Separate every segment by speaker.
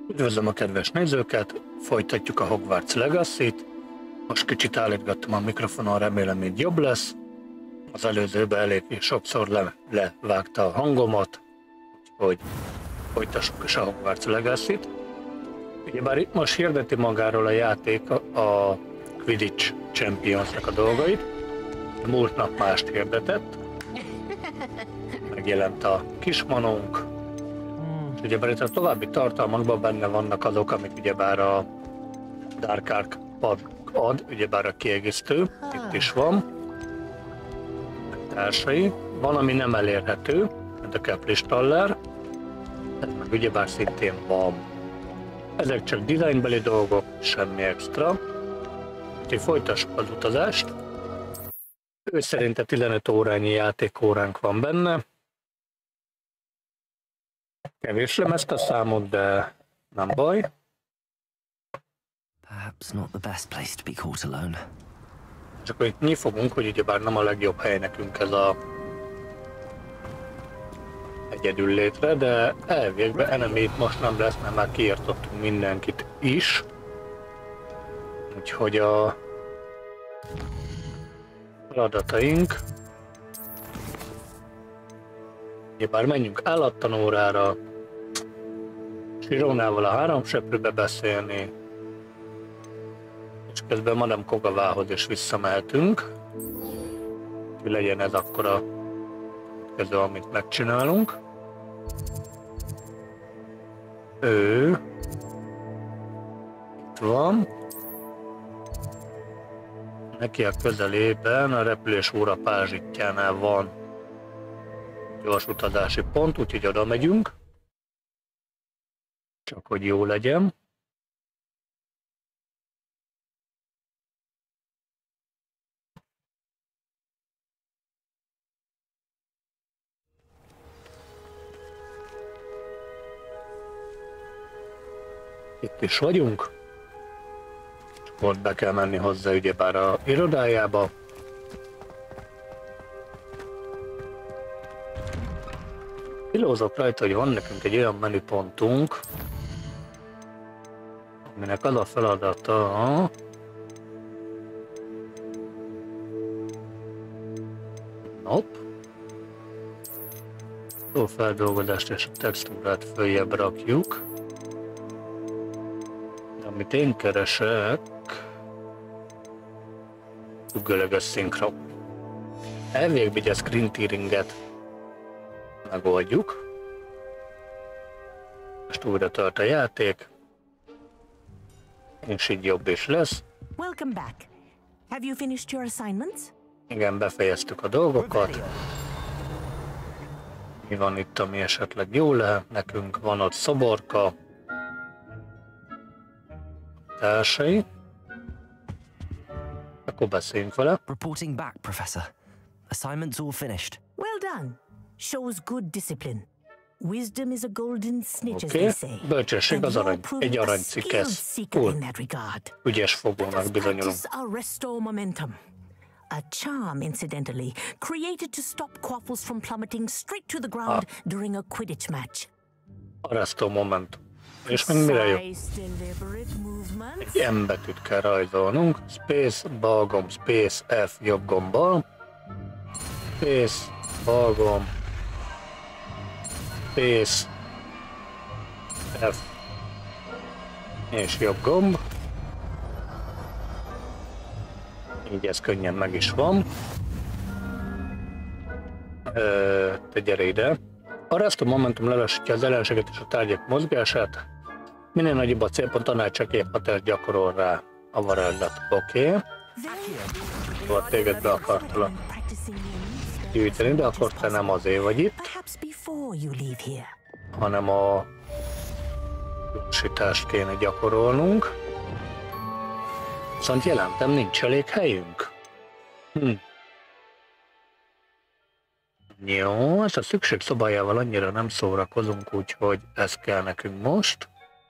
Speaker 1: Üdvözlöm a kedves nézőket, folytatjuk a Hogwarts Legacy-t. Most kicsit állítgattam a mikrofonon, remélem így jobb lesz. Az előzőben elég sokszor levágta a hangomat, úgyhogy folytassuk is a Hogwarts Legacy-t. Ugyebár itt most hirdeti magáról a játék a Quidditch Champions-nek a dolgait. Múlt nap mást hirdetett. Megjelent a kismanónk. Ugyebár itt a további tartalmakban benne vannak azok, amik ugyebár a Dark Ark ad, ugyebár a kiegészítő, itt is van. Társai. Van, ami nem elérhető, mint a Kepler-Staller, ez meg ugyebár szintén van. Ezek csak designbeli dolgok, semmi extra. Úgyhogy folytassuk az utazást. Ő szerint 15 órányi játékóránk van benne. Kevés ezt a számot, de nem baj.
Speaker 2: Perhaps not the best place to be caught alone.
Speaker 1: És akkor itt nyifogunk, hogy ugyebár nem a legjobb hely nekünk ez a egyedül létre, de elvégben enemy most nem lesz, mert már kiirtottunk mindenkit is. Úgyhogy a feladataink, ugyebár menjünk állattanórára, Sirónával a háromseprőbe beszélni, és közben Madame Kogavához is visszamehetünk, hogy legyen ez akkor a következő, amit megcsinálunk. Ő itt van. Neki a közelében a repülés óra pázsitjánál van gyors utazási pont, úgyhogy oda megyünk. Csak hogy jó legyen. Itt is vagyunk. Ott be kell menni hozzá ugyebár a irodájába. Filózok rajta, hogy van nekünk egy olyan menüpontunk, aminek az a feladata, a feldolgozást és a textúrát följebb rakjuk. Amit én keresek, függőleges szinkron. Elvégbe egy screen tearinget megoldjuk. Most újra tart a játék, és így jobb is lesz.
Speaker 3: Welcome back. Have you finished your assignments?
Speaker 1: Igen, befejeztük a dolgokat. Mi van itt, ami esetleg jó lehet nekünk? Van ott szoborka. Társai. Akkor beszéljünk vele.
Speaker 2: Reporting back, Professor. Assignment's all finished.
Speaker 3: Well done. Shows good discipline. Wisdom is a golden snitch, as
Speaker 1: Oké,
Speaker 3: they say.
Speaker 1: bölcsesség az arany. Egy aranycikk ez. Cool. Ügyes fogónak bizonyulunk.
Speaker 3: I'll restore momentum. A charm, incidentally, created to stop Quaffles from plummeting straight to the ground during a Quidditch match.
Speaker 1: Arresztó momentum. És meg mire jó? Egy M betűt kell rajzolnunk. Space, bal gomb, Space, F, jobb gombbal. Space, bal gomb, Space, F, és jobb gomb. Így ez könnyen meg is van. Te gyere ide. Arresztó momentum lelassítja az ellenséget és a tárgyak mozgását. Minél nagyobb a célpont, annál csak épp hatást gyakorol rá a varázslat. Oké. Szóval téged be akartalak gyűjteni, de akkor te nem azért vagy itt, hanem a gyorsítást kéne gyakorolnunk. Viszont jelentem, nincs elég helyünk. Jó, ezt a szükség szobájával annyira nem szórakozunk, úgyhogy ez kell nekünk most.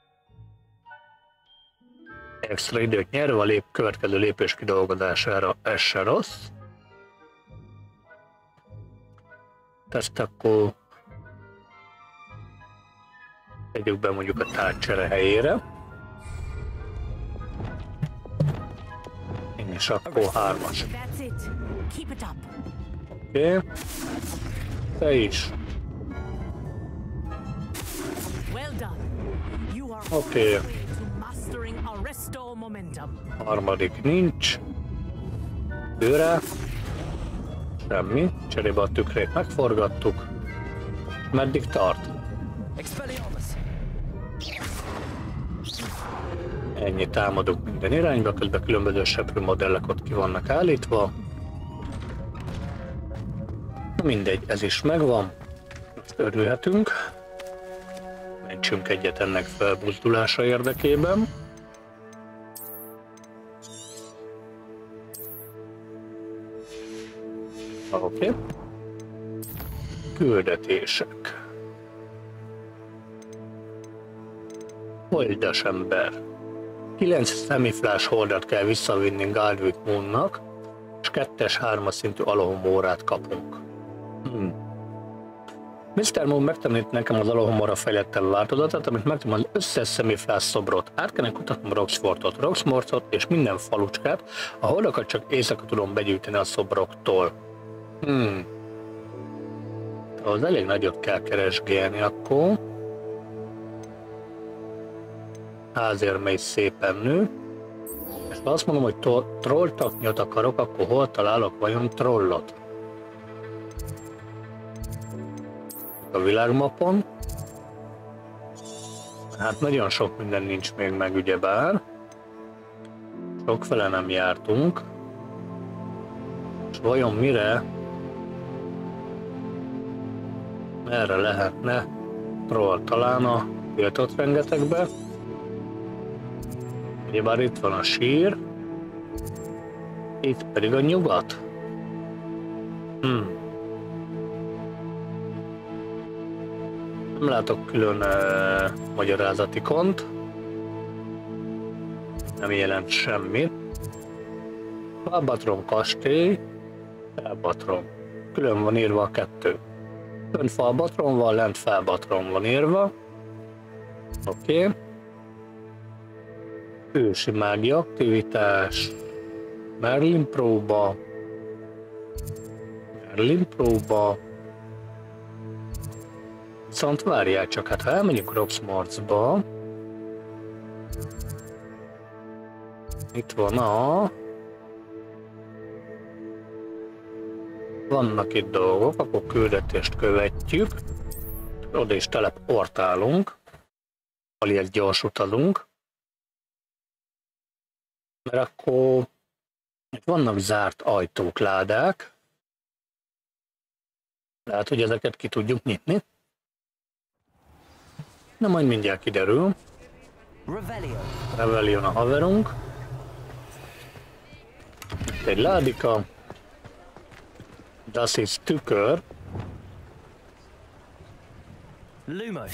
Speaker 1: Extra időt nyerve a következő lépés kidolgozására, ez se rossz. Ezt akkor Tegyük be mondjuk a tárcsere helyére. És akkor 3-as.
Speaker 3: That's it. Keep it up.
Speaker 1: Oké. Te is.
Speaker 3: Well done. You are
Speaker 1: Oké.
Speaker 3: to mastering Arresto momentum.
Speaker 1: Harmadik nincs. Őre. Semmi. Cserébe a tükrét megforgattuk. Meddig tart?
Speaker 2: Expelliarmus!
Speaker 1: Ennyi, támadunk minden irányba, közben különböző seprő modellek ott ki vannak állítva. Mindegy, ez is megvan. Most örülhetünk. Mentsünk egyet ennek felbuzdulása érdekében. Oké. Küldetések. Holdas ember. 9 szemiflás hordat kell visszavinni Galdwick Moonnak, és 2-3 szintű alohomórát kapunk. Mr. Moon megtanít nekem az alohomóra fejlettebb változatát, amit megtudom az összes szemiflás szobrot. Át kellene kutatnom Roxfortot, Roxmortot és minden falucskát, a hordokat csak éjszaka tudom begyűjteni a szobroktól. Az elég nagyot kell keresgélni akkor. Házérme is szépen nő. És ha azt mondom, hogy trolltaknyot akarok, akkor hol találok vajon trollot? A világmapon. Hát nagyon sok minden nincs még meg, ugyebár. Sokfele nem jártunk. És vajon mire? Merre lehetne troll? Talán a tiltott rengetegbe. Ugyebár itt van a sír. Itt pedig a nyugat. Nem látok külön magyarázatikont. Nem jelent semmit. Falbatron kastély. Falbatron. Külön van írva a 2. Fönt Falbatron van, lent Falbatron van írva. Oké. Ősi mágia aktivitás. Merlin próba. Merlin próba. Viszont várjál csak, hát ha elmegyünk Roxmorcba. Itt van a... Vannak itt dolgok, akkor küldetést követjük. Oda is teleportálunk. Alias gyors utazunk. Mert akkor itt vannak zárt ajtók, ládák. Lehet, hogy ezeket ki tudjuk nyitni. Na majd mindjárt kiderül. Revellion a haverunk. Itt egy ládika. Das ist tükör.
Speaker 2: Lumos.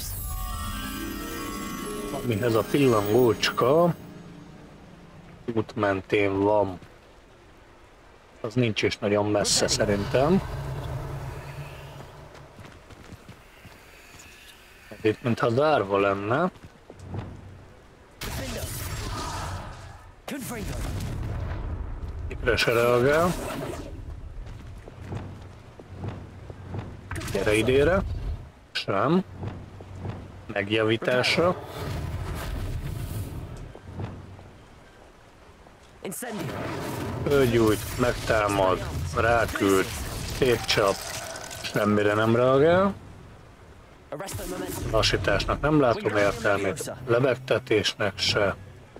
Speaker 1: Amihez a pillangócska út mentén van. Az nincs is nagyon messze szerintem. Ez itt mintha zárva lenne. Ikre se reagál. Gyere idére. Sem. Megjavításra. Fölgyújt, megtámad, ráküld, szétcsap, semmire nem reagál. Lassításnak nem látom értelmét, lebegtetésnek se.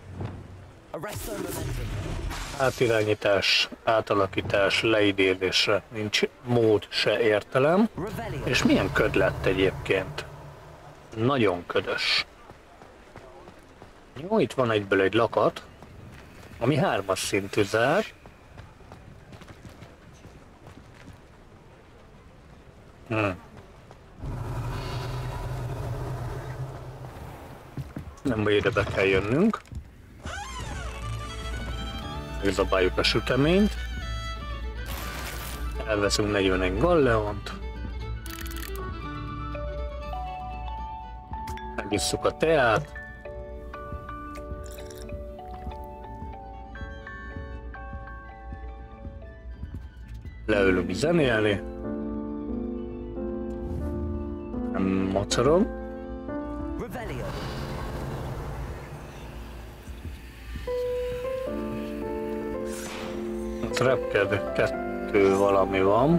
Speaker 1: Átirányítás, átalakítás, leidézésre nincs mód se értelem. És milyen köd lett egyébként? Nagyon ködös. Jó, itt van egyből egy lakat, ami 3-as szintű zár. Nem baj, ide be kell jönnünk. Zabáljuk a süteményt. Elveszünk 41 galleont. Megisszuk a teát. Leülünk zenélni. Nem mocorom.
Speaker 2: Revelio.
Speaker 1: A Repked 2 valami van.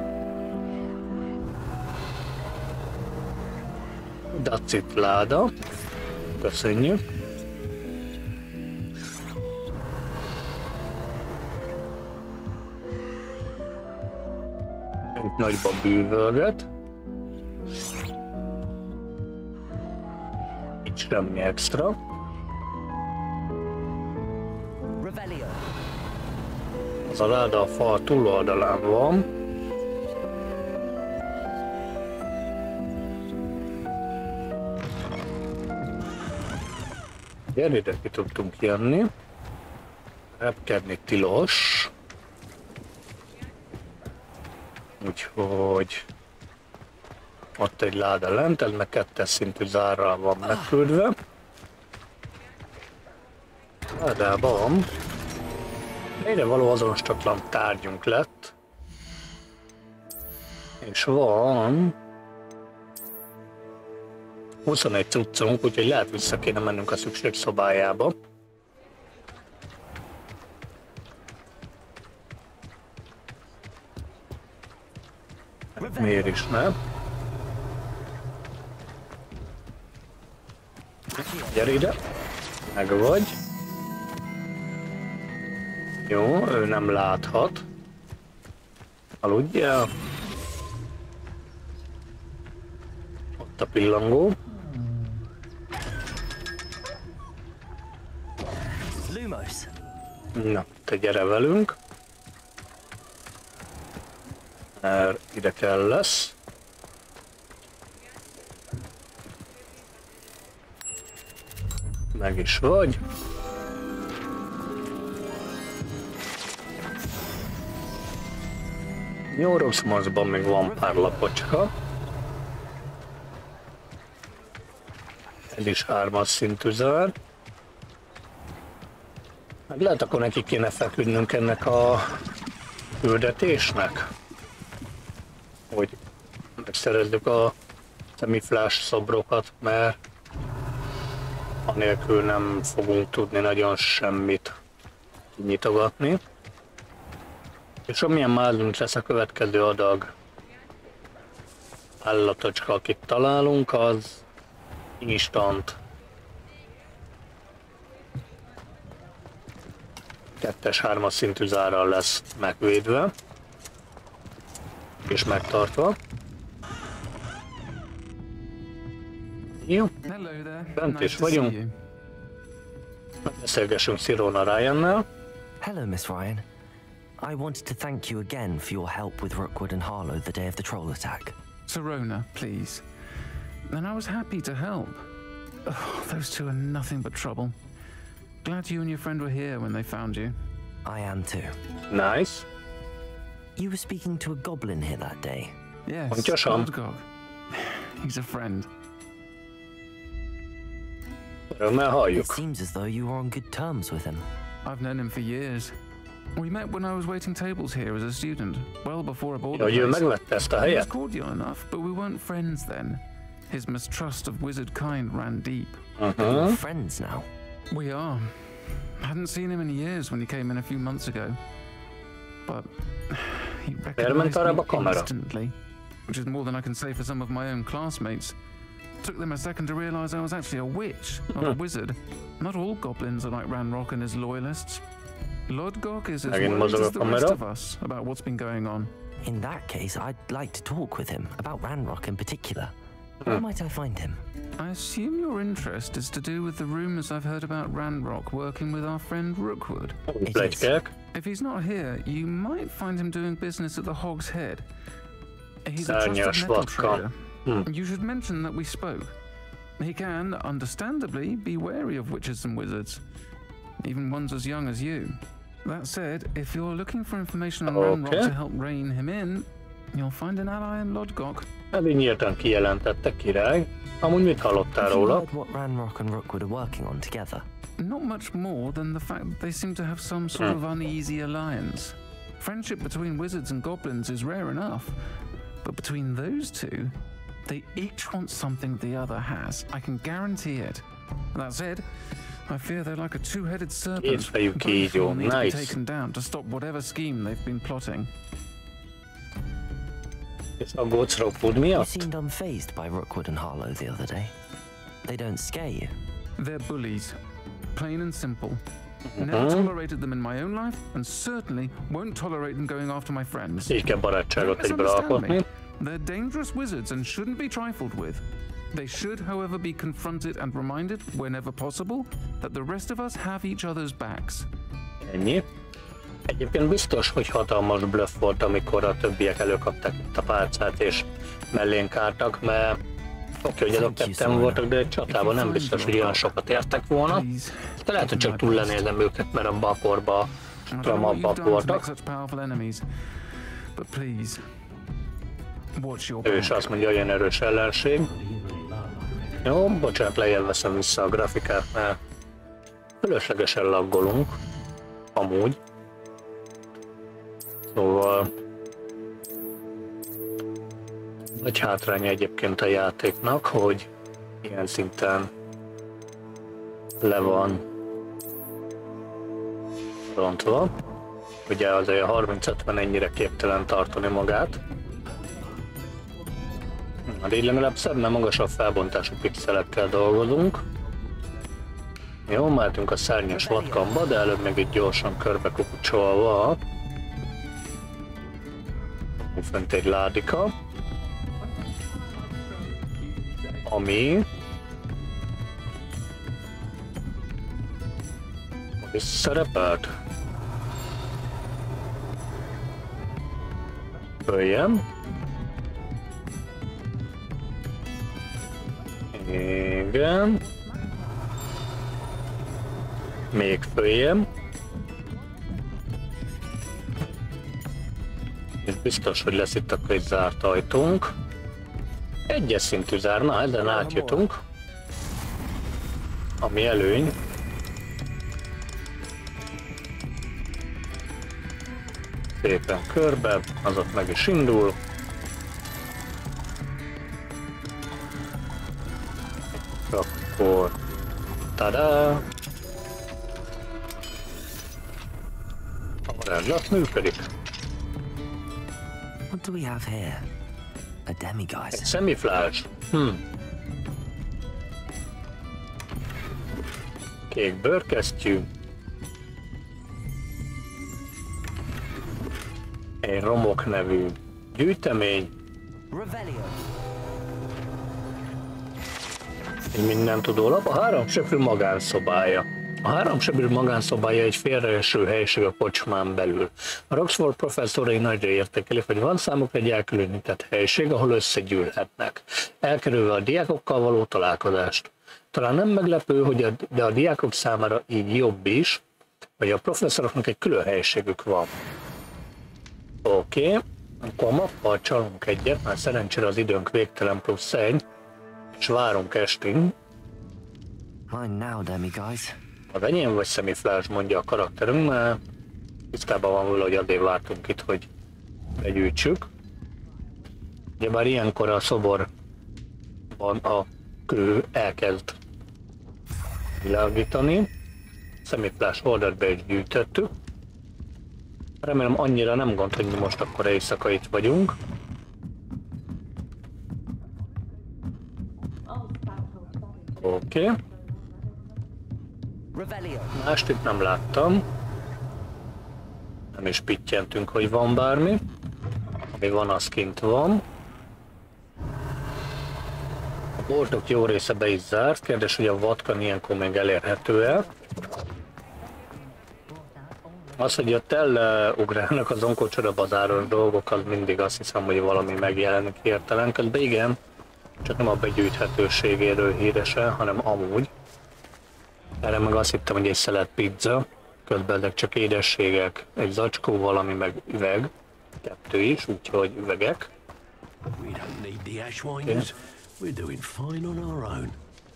Speaker 1: Dacit láda. Köszönjük. Nagyban bűvölget. Itt semmi extra.
Speaker 2: Revelio.
Speaker 1: Az a láda a fal túloldalán van. Gyere ide, ki tudtunk jönni. Repkedni tilos. Úgyhogy ott egy láda lent, ez meg 2-es szintű zárral van megküldve. Ládában egyre való azonosítatlan tárgyunk lett. És van 21 cuccunk, úgyhogy lehet vissza kéne mennünk a szükségszobájába. Miért is ne? Gyere ide, meg vagy. Jó, ő nem láthat. Aludjál. Ott a pillangó.
Speaker 2: Lumos.
Speaker 1: Na, te gyere velünk. Mert ide kell lesz. Meg is vagy. Jó, Roxmorsban még van pár lapocska. Ez is 3-as szintű zár. Meg lehet, akkor neki kéne feküdnünk ennek a küldetésnek. Hogy megszerezzük a semiflash szobrokat, mert anélkül nem fogunk tudni nagyon semmit nyitogatni. És amilyen mázunk lesz a következő adag állatocska, akit találunk, az instant 2-es, 3-as szintű zárral lesz megvédve és megtartva. Jó, bent is vagyunk. Beszélgessünk Sirona Ryannel.
Speaker 2: Hello, Miss Ryan. I wanted to thank you again for your help with Rookwood and Harlow the day of the troll attack.
Speaker 4: Sirona, please. And I was happy to help. Oh, those two are nothing but trouble. Glad you and your friend were here when they found you.
Speaker 2: I am too.
Speaker 1: Nice.
Speaker 2: You were speaking to a goblin here that day.
Speaker 4: Yes,
Speaker 1: Pontosan.
Speaker 4: Lodgok. He's a friend.
Speaker 1: Örömmel
Speaker 2: It
Speaker 1: halljuk.
Speaker 2: seems as though you were on good terms with him.
Speaker 4: I've known him for years. We met when I was waiting tables here as a student, well before I bought the
Speaker 1: Hogy ő
Speaker 4: place.
Speaker 1: megvette ezt a
Speaker 4: He was
Speaker 1: helyet?
Speaker 4: cordial enough, but we weren't friends then. His mistrust of wizard kind ran deep.
Speaker 2: You're friends now.
Speaker 4: We are. Hadn't seen him in years when he came in a few months ago. But he recognized
Speaker 1: arra a
Speaker 4: me
Speaker 1: kamera.
Speaker 4: instantly, which is more than I can say for some of my own classmates. Took them a second to realize I was actually a witch, not a wizard. Not all goblins are like Ranrock and his loyalists. Lodgok is as
Speaker 1: Megint
Speaker 4: worried
Speaker 1: mozog a
Speaker 4: as the rest
Speaker 1: kamera.
Speaker 4: of us about what's been going on.
Speaker 2: In that case, I'd like to talk with him about Ranrock in particular. Where might I find him?
Speaker 4: I assume your interest is to do with the rumors I've heard about Ranrock working with our friend Rookwood.
Speaker 1: Pletykák.
Speaker 4: If he's not here, you might find him doing business at the Hog's Head. He's a
Speaker 1: Szárnyas
Speaker 4: trusted metal
Speaker 1: vatka.
Speaker 4: trader. You should mention that we spoke. He can, understandably, be wary of witches and wizards, even ones as young as you. That said, if you're looking for information on Ranrock
Speaker 1: Okay.
Speaker 4: to help rein him in, you'll find an ally in Lodgok.
Speaker 1: Elég nyíltan kijelentette, király. Amúgy mit hallottál
Speaker 2: Have you
Speaker 1: róla?
Speaker 2: heard what Ranrock and Rookwood are working on together?
Speaker 4: Not much more than the fact that they seem to have some sort of uneasy alliance. Friendship between wizards and goblins is rare enough, but between those two, they each want something the other has. I can guarantee it. That said, I fear they're like a two-headed serpent.
Speaker 1: Kétfejű
Speaker 4: Both
Speaker 1: kígyó,
Speaker 4: will need to be
Speaker 1: nice.
Speaker 4: taken down to stop whatever scheme they've been plotting.
Speaker 1: Ez aggódsz Rookwood
Speaker 2: You
Speaker 1: miatt?
Speaker 2: seemed unfazed by Rookwood and Harlow the other day. They don't scare you.
Speaker 4: They're bullies. Plain and simple. Never tolerated them in my own life, and certainly won't tolerate them going after my friends.
Speaker 1: Így kell barátságot
Speaker 4: Don't
Speaker 1: egyből
Speaker 4: misunderstand me.
Speaker 1: alkotni.
Speaker 4: They're dangerous wizards and shouldn't be trifled with. They should, however, be confronted and reminded, whenever possible, that the rest of us have each other's backs.
Speaker 1: Ennyi. Egyébként biztos, hogy hatalmas bluff volt, amikor a többiek előkapták itt a pálcát és mellénk álltak, mert oké, hogy azok ketten voltak, de egy csatában nem biztos, hogy olyan sokat értek volna.
Speaker 4: Please,
Speaker 1: De lehet, hogy csak túl lenézem őket, mert a bakorba
Speaker 4: I don't know what you've
Speaker 1: tramabbak
Speaker 4: done to make
Speaker 1: voltak.
Speaker 4: such powerful enemies, but please, watch your
Speaker 1: Ő is
Speaker 4: back.
Speaker 1: azt mondja, olyan erős ellenség. Jó, bocsánat, lejjel veszem vissza a grafikát, mert fölöslegesen laggolunk. Amúgy. Szóval... Nagy hátránya egyébként a játéknak, hogy ilyen szinten le van rontva. Ugye azért a 30-50 ennyire képtelen tartani magát. Hát így legalább szebb, mert magasabb felbontású pixelekkel dolgozunk. Jó, mehetünk a szárnyas vadkamba, de előbb még egy gyorsan körbe kukucsolva. Fönt egy ládika. Ami... Hogy is szerepelt? Följem. Igen. Még följem. És biztos, hogy lesz itt akkor egy zárt ajtónk. Egyes szintű zár, na ezen átjutunk. Ami előny. Szépen körbe, az ott meg is indul. Akkor... Tada! A varázslat működik.
Speaker 2: What do we have here? A demiguise.
Speaker 1: Egy szemiflárs. Kék bőrkesztyű. Egy romok nevű gyűjtemény.
Speaker 2: Revelio.
Speaker 1: Egy mindentudó lap. A háromsebről magánszobája. A háromsebről magánszobája egy félreeső helység a kocsmán belül. A Roxford professzorai nagyra értékelik, hogy van számukra egy elkülönített helység, ahol összegyűlhetnek, elkerülve a diákokkal való találkozást. Talán nem meglepő, de a diákok számára így jobb is, hogy a professzoroknak egy külön helységük van. Oké, akkor a mappal csalunk egyet, mert szerencsére az időnk végtelen plusz egy, és várunk estig.
Speaker 2: Mine now, demiguise.
Speaker 1: Az enyém vagy szemiflárs, mondja a karakterünk, mert tisztában van vele, hogy azért vártunk itt, hogy begyűjtsük. Ugyebár ilyenkor a szoborban a kő elkezd világítani. Szemiflárs oldalt be is gyűjtöttük. Remélem annyira nem gond, hogy mi most akkor éjszaka itt vagyunk. Oké.
Speaker 2: Revelio.
Speaker 1: Mást itt nem láttam. Nem is pittyentünk, hogy van bármi. Ami van, az kint van. A boltok jó része be is zárt. Kérdés, hogy a vodka ilyenkor még elérhető-e. Az, hogy ott elugrálnak az onkocsora bazáros dolgok, az mindig azt hiszem, hogy valami megjelenik hirtelen. Közben igen, csak nem a begyűjthetőségéről híresen, hanem amúgy. Erre meg azt hittem, hogy egy szelet pizza, közben ezek csak édességek, egy zacskó, valami meg üveg, kettő is, úgyhogy üvegek.
Speaker 5: We don't need the Ashwinders. We're doing fine on our own.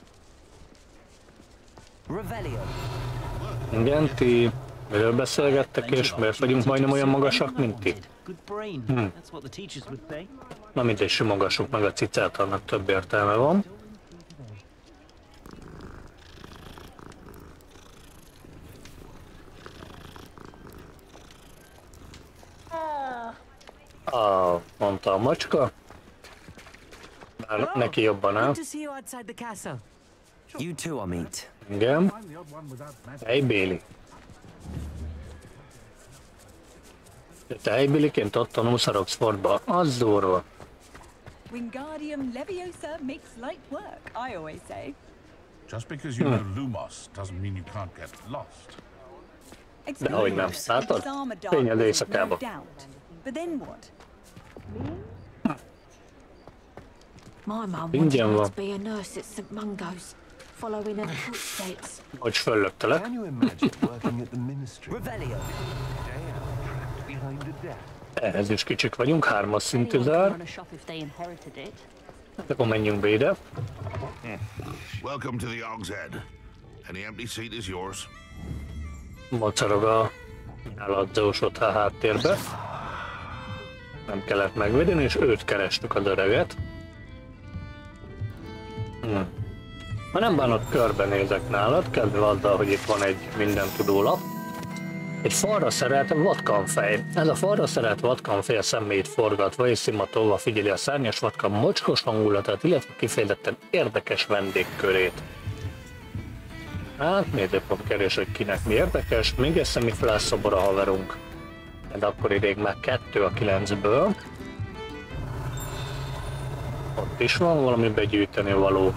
Speaker 2: Revelio.
Speaker 1: Igen, ti miről beszélgettek, és miért vagyunk majdnem olyan magasak, mint ti? Na mindegy, simogassuk meg a cicát, annak több értelme van. Mondta a macska. Már neki jobban áll.
Speaker 2: You two, Amit.
Speaker 1: Igen. Hey, Béli. Te Béliként ott tanulsz a Roxfordba. Az durva.
Speaker 6: Wingardium Leviosa makes light work, I always say.
Speaker 7: Just because you know Lumos doesn't mean you can't get lost.
Speaker 1: Dehogy nem. Látod? Fényed éjszakába.
Speaker 6: But then what?
Speaker 8: My mum
Speaker 1: Ingyen
Speaker 8: wanted me
Speaker 1: van.
Speaker 8: to be a nurse at St. Mungo's, following her footsteps.
Speaker 1: Hogy föllöktelek.
Speaker 5: Can you imagine working at the ministry?
Speaker 2: Revelio.
Speaker 5: Day out, trapped behind a desk.
Speaker 1: Ehhez is kicsik vagyunk, 3-as szintű zár. Akkor menjünk be ide.
Speaker 7: Welcome to the Og's Head. Any empty seat is yours.
Speaker 1: Mocorog a álladzós ott a háttérbe. Nem kellett megvédeni, és őt kerestük, az öreget. Ha nem bánod, körbenézek nálad, kedve azzal, hogy itt van egy mindentudó lap. Egy falra szerelt vatkanfej. Ez a falra szerelt vatkanfej a szemét forgatva és szimatolva figyeli a szárnyas vatkan mocskos hangulatát, illetve kifejezetten érdekes vendégkörét. Hát, nézőpont kerés, hogy kinek mi érdekes. Még egy szemiflás szobor a haverunk. De akkor idég már 2 a 9-ből. Ott is van valami begyűjteni való.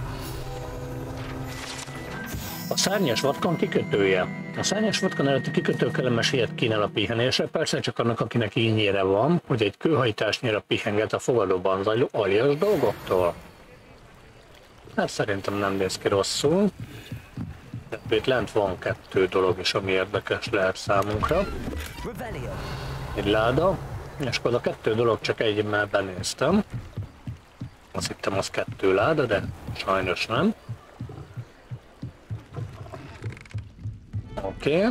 Speaker 1: A szárnyas vatkan kikötője. A szárnyas vatkan előtti kikötő kellemes helyet kínál a pihenésre, persze csak annak, akinek ínyére van, hogy egy kőhajtásnyira pihenget a fogadóban zajló aljas dolgoktól. Hát szerintem nem néz ki rosszul. De itt lent van 2 dolog is, ami érdekes lehet számunkra. Egy láda, és akkor a 2 dolog csak egyben benéztem. Azt hittem, az 2 láda, de sajnos nem. Oké.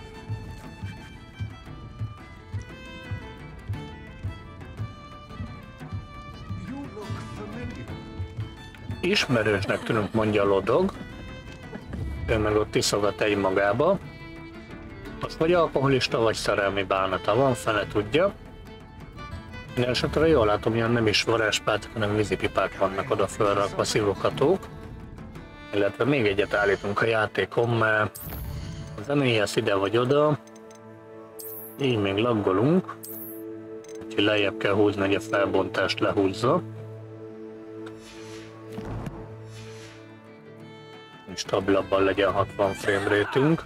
Speaker 1: Ismerősnek tűnünk, mondja Lodog. Ő meg ott iszogat egy magába. Most vagy alkoholista, vagy szerelmi bánata van, fene tudja. Én esetre jól látom, hogy nem is varázspálcák, hanem vízipipák vannak oda fölrakva, szivókatók. Illetve még egyet állítunk a játékon, mert a zenéhez ide vagy oda. Így még laggolunk. Úgyhogy lejjebb kell húzni, hogy a felbontást lehúzza. És stabilabban legyen 60 frame rate-ünk.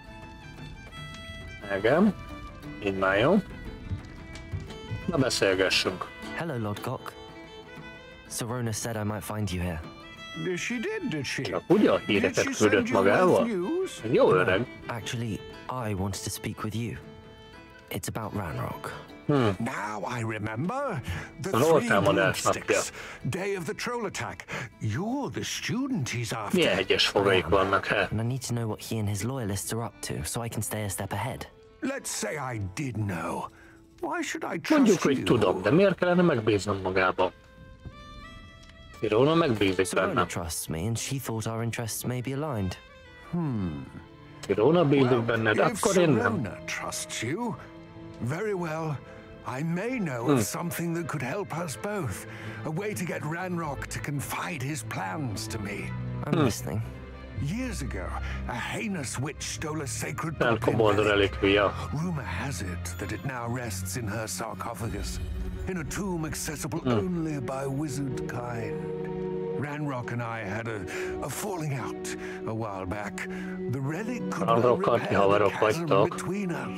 Speaker 1: Igen. Így már jó. Na beszélgessünk.
Speaker 2: Hello, Lodgok. Sorona said I might find you here.
Speaker 5: She did she?
Speaker 1: Csak ugye a híreket küldött magával? Jó öreg.
Speaker 2: Actually, I wanted to speak with you. It's about Ranrock.
Speaker 5: Now I remember. The
Speaker 1: Lord
Speaker 5: 3
Speaker 1: támadásnak
Speaker 5: broomsticks. Day of the troll attack. You're the student he's after.
Speaker 1: Milyen hegyes fogaik vannak, he?
Speaker 2: And I need to know what he and his loyalists are up to, so I can stay a step ahead.
Speaker 5: Let's say I did know. Why should I trust
Speaker 1: Mondjuk, hogy
Speaker 5: you?
Speaker 1: tudom, de miért kellene megbíznom magába? Sirona megbízik
Speaker 2: Sorona
Speaker 1: bennem.
Speaker 2: trusts me, and she thought our interests may be aligned.
Speaker 1: Sirona bízik benned,
Speaker 5: If
Speaker 1: akkor én nem.
Speaker 5: Sorona trusts you, very well. I may know of something that could help us both. A way to get Ranrock to confide his plans to me.
Speaker 2: I'm listening.
Speaker 5: Years ago, a heinous witch stole a sacred
Speaker 1: Nem
Speaker 5: goblin
Speaker 1: kobold
Speaker 5: relic.
Speaker 1: relikvia.
Speaker 5: Rumor has it that it now rests in her sarcophagus, in a tomb accessible only by wizard kind. Ranrock and I had a falling out a while back. The relic could well
Speaker 1: Ranrockkal
Speaker 5: repair the
Speaker 1: haverok
Speaker 5: chasm
Speaker 1: vagytok.
Speaker 5: between us.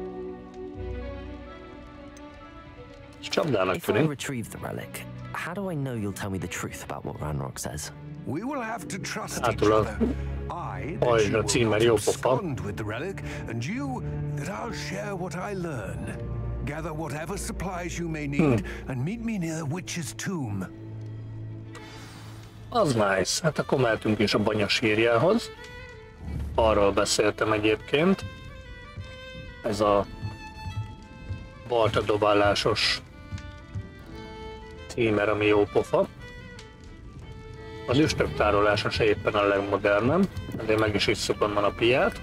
Speaker 1: Csapdának
Speaker 2: If I
Speaker 1: tűnik.
Speaker 2: retrieve the relic, how do I know you'll tell me the truth about what Ranrock says?
Speaker 5: We will have to trust each
Speaker 1: Hátul a
Speaker 5: other. I, that
Speaker 1: pajzsra
Speaker 5: you will
Speaker 1: címer
Speaker 5: not
Speaker 1: jó pofa.
Speaker 5: abscond with the relic, and you, that I'll share what I learn. Gather whatever supplies you may need, and meet me near the witch's tomb.
Speaker 1: Az nice. Hát akkor mehetünk is a banyasírjához. Arról beszéltem egyébként. Ez a baltadobálásos címer, ami jó pofa. Az üstök tárolása se éppen a legmodernebb, ezért meg is isszuk onnan a piát.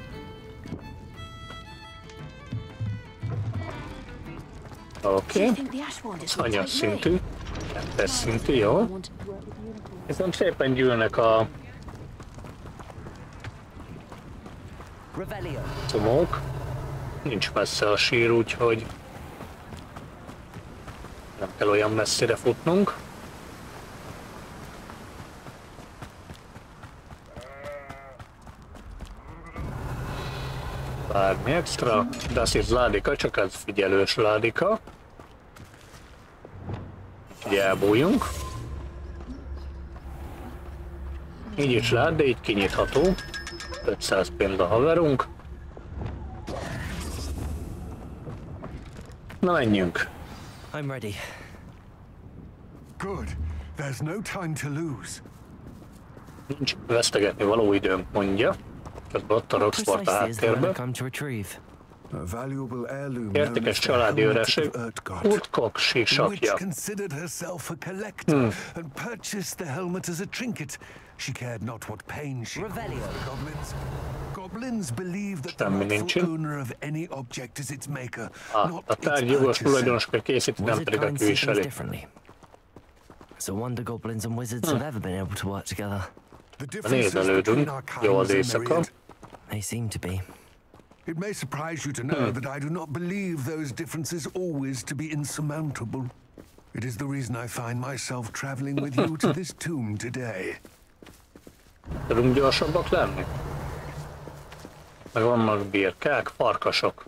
Speaker 1: Oké, hanyas szintű, 2-es szintű, jó. Viszont szépen gyűlnek a comók. Nincs messze a sír, úgyhogy nem kell olyan messzire futnunk. Bármi extra, de az itt ládika, csak ez figyelős ládika. Úgyhogy elbújjunk. Így is lát, de így kinyitható. 500 pénz a haverunk. Na menjünk.
Speaker 2: I'm ready.
Speaker 5: Good. There's no time to lose.
Speaker 1: Nincs vesztegetni való időnk, mondja. Közben ott a Roxport a háttérben. Értékes családi öresség, Urtkok síksakja. Semmi nincs. A tárgy jogos tulajdonosokat készíti, nem pedig a viseli.
Speaker 2: It's a wonder goblins and wizards have ever been able to work together.
Speaker 1: Nézelődünk, jó az éjszaka.
Speaker 2: They seem to be.
Speaker 5: It may surprise you to know that I do not believe those differences always to be insurmountable. It is the reason I find myself traveling with you to this tomb today.
Speaker 1: Tudunk gyorsabbak lenni? Meg vannak birkák, farkasok.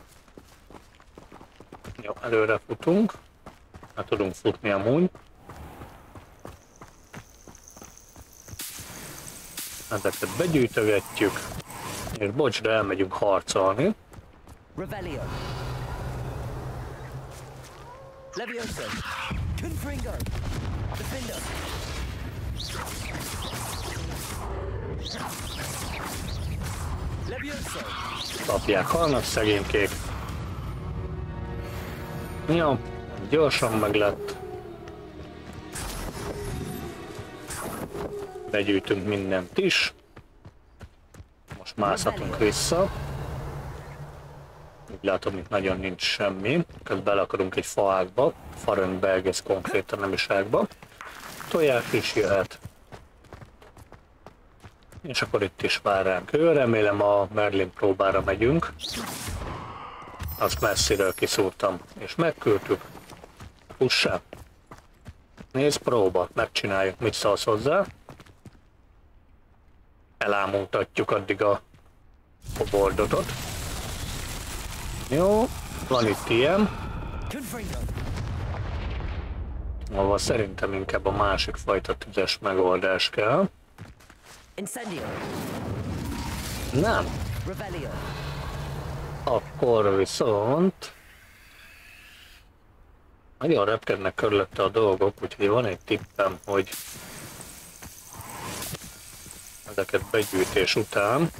Speaker 1: Jó, előre futunk. Hát tudunk futni amúgy. Ezeket begyűjtögetjük. És bocs, de elmegyünk harcolni.
Speaker 2: Revelio. Levioso. Confringo. Defender. Levioso.
Speaker 1: Kapják, halnak szegénykék. Jó, gyorsan meg lett. Begyűjtünk mindent is. Most mászhatunk vissza. Úgy látom, itt nagyon nincs semmi. Közben belakadunk egy faágba. Farönkbe egész konkrétan, nem is ágba. Tojás is jöhet. És akkor itt is vár ránk ő. Remélem a Merlin próbára megyünk. Azt messziről kiszúrtam. És megküldtük. Pussá. Nézd, próba. Megcsináljuk. Mit szólsz hozzá? Elámultatjuk addig a bordotot. Jó, van itt ilyen. Ahol szerintem inkább a másik fajta tüzes megoldás kell. Nem. Akkor viszont nagyon repkednek körülötte a dolgok, úgyhogy van egy tippem, hogy ezeket begyűjtés után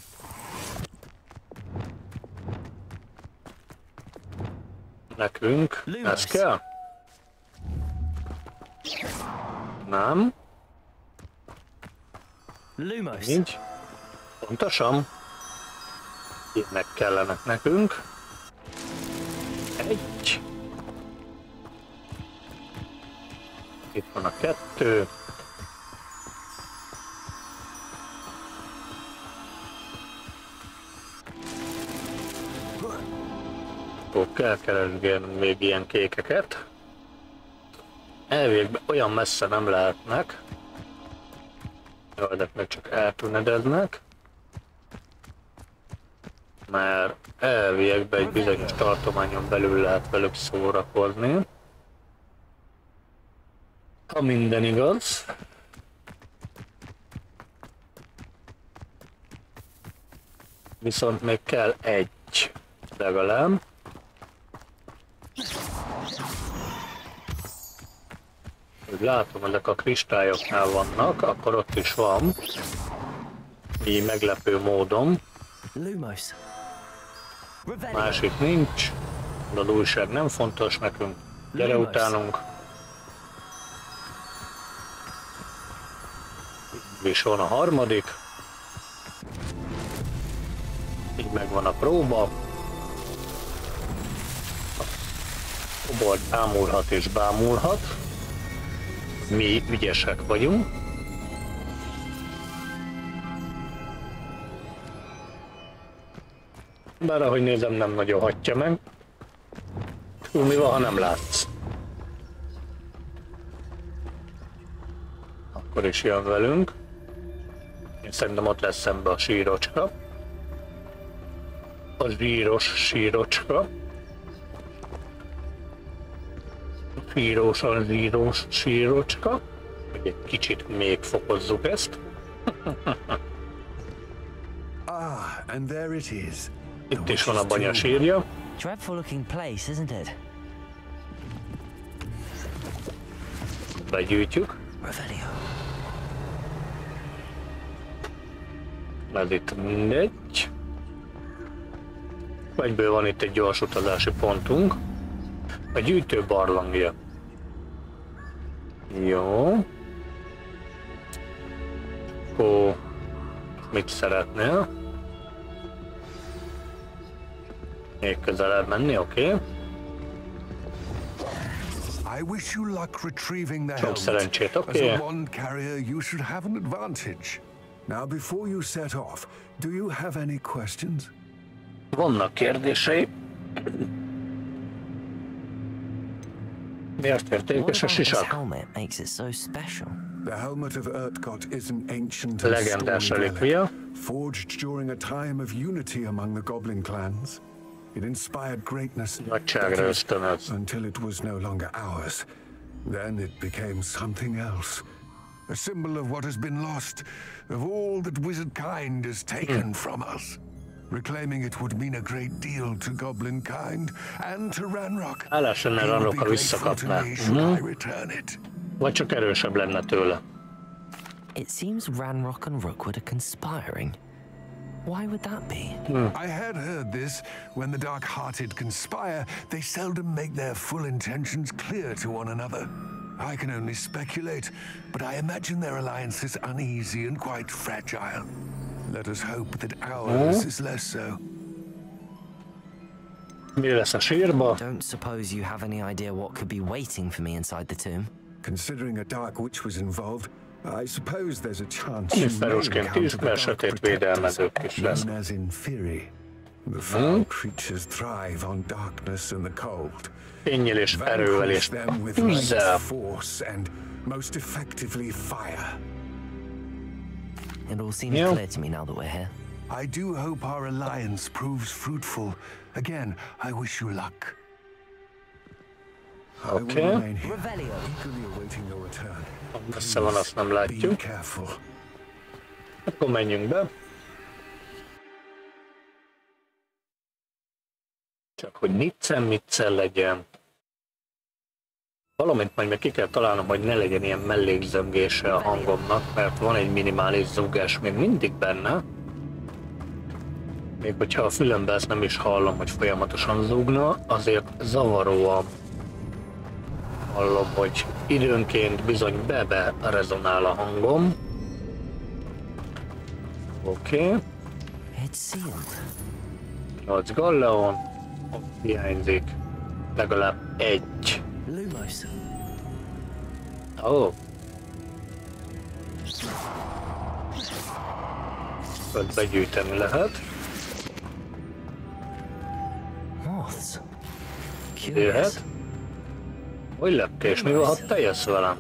Speaker 1: nekünk ez kell? Nem? Így? Pontosan? Ilyenek kellenek nekünk. Egy. Itt van a 2. Akkor kell keresgélnünk még ilyen kékeket. Elvégben olyan messze nem lehetnek. Jaj, meg csak eltűnedeznek. Mert elviekben egy bizonyos tartományon belül lehet velük szórakozni. Ha minden igaz. Viszont még kell egy legalább. Úgy látom, ezek a kristályoknál vannak, akkor ott is van. Így meglepő módon.
Speaker 2: Lumos.
Speaker 1: Másik nincs. De az újság nem fontos nekünk. Gyere utánunk. És van a harmadik. Így megvan a próba. A kobold ámulhat és bámulhat. Mi ügyesek vagyunk. Bár ahogy nézem, nem nagyon hagyja meg. Mi van, ha nem látsz? Akkor is jön velünk. Én szerintem ott lesz szembe a sírocska. A zsíros sírocska. Zsírosan zsíros sírocska. Hogy egy kicsit még fokozzuk ezt.
Speaker 5: And there it is.
Speaker 1: Itt is van a banya sírja.
Speaker 2: Dreadful looking place, isn't it?
Speaker 1: Begyűjtjük.
Speaker 2: Revelio.
Speaker 1: Ez itt mindegy. Egyből van itt egy gyors utazási pontunk. A gyűjtő barlangja. Jó. Ó, mit szeretnél? Még közelebb menni, oké.
Speaker 5: I wish you luck retrieving the
Speaker 1: Sok
Speaker 5: helmet.
Speaker 1: szerencsét,
Speaker 5: As
Speaker 1: oké.
Speaker 5: a wand carrier, you should have an advantage. Now, before you set off, do you have any questions?
Speaker 1: Vannak kérdései. Miért értékes a
Speaker 2: This
Speaker 1: sisak?
Speaker 2: helmet makes it so special.
Speaker 5: The helmet of Urtkot is an ancient and
Speaker 1: Legendás
Speaker 5: stormy
Speaker 1: relikvia.
Speaker 5: relic, forged during a time of unity among the goblin clans. It inspired greatness
Speaker 1: Nagyságra ösztönöz.
Speaker 5: until it was no longer ours. Then it became something else. A symbol of what has been lost, of all that wizard kind has taken from us. Reclaiming it would mean a great deal to goblin kind and to Ranrock.
Speaker 1: Állás lenne
Speaker 5: He would
Speaker 1: Ranrock,
Speaker 5: be
Speaker 1: ha
Speaker 5: grateful to
Speaker 1: visszakapná.
Speaker 5: me should I return it.
Speaker 1: Vagy csak erősebb lenne tőle.
Speaker 2: It seems Ranrock and Rookwood are conspiring. Why would that be?
Speaker 5: I had heard this. When the dark-hearted conspire, they seldom make their full intentions clear to one another. I can only speculate, but I imagine their alliance is uneasy and quite fragile. Let us hope that ours is less so.
Speaker 1: Mi lesz a sírba?
Speaker 2: Don't suppose you have any idea what could be waiting for me inside the tomb?
Speaker 5: Considering a dark witch was involved, I suppose there's a chance
Speaker 1: Mi
Speaker 5: you may
Speaker 1: felosként
Speaker 5: encounter
Speaker 1: is,
Speaker 5: the
Speaker 1: mert
Speaker 5: dark
Speaker 1: sötét
Speaker 5: protectors,
Speaker 1: védelmezők is lesz.
Speaker 5: known as Inferi. The foul creatures thrive on darkness and the cold.
Speaker 1: Fénnyel és erővel és
Speaker 5: Vanquish them with
Speaker 1: tűzzel.
Speaker 5: light, force, and most effectively fire.
Speaker 2: It all seems
Speaker 1: Yeah.
Speaker 2: clear to me now that we're here.
Speaker 5: I do hope our alliance proves fruitful. Again, I wish you luck. I will
Speaker 1: Okay.
Speaker 5: remain here,
Speaker 2: Revelio.
Speaker 5: eagerly awaiting your return.
Speaker 1: Messze van, azt nem
Speaker 5: Be
Speaker 1: látjuk.
Speaker 5: careful.
Speaker 1: Akkor menjünk be. Csak hogy niccen legyen. Valamint majd meg ki kell találnom, hogy ne legyen ilyen mellékzöngése a hangomnak, mert van egy minimális zúgás még mindig benne. Még hogyha a fülembe ezt nem is hallom, hogy folyamatosan zúgna, azért zavaróan hallom, hogy időnként bizony be rezonál a hangom. Oké.
Speaker 2: It's sealed.
Speaker 1: 8 galleon, hiányzik legalább egy.
Speaker 2: Lumos.
Speaker 1: Ó. Öt begyűjteni lehet.
Speaker 2: Moths. Curious.
Speaker 1: Jöhet. Hogy lepkés, mi van, ha te jössz velem?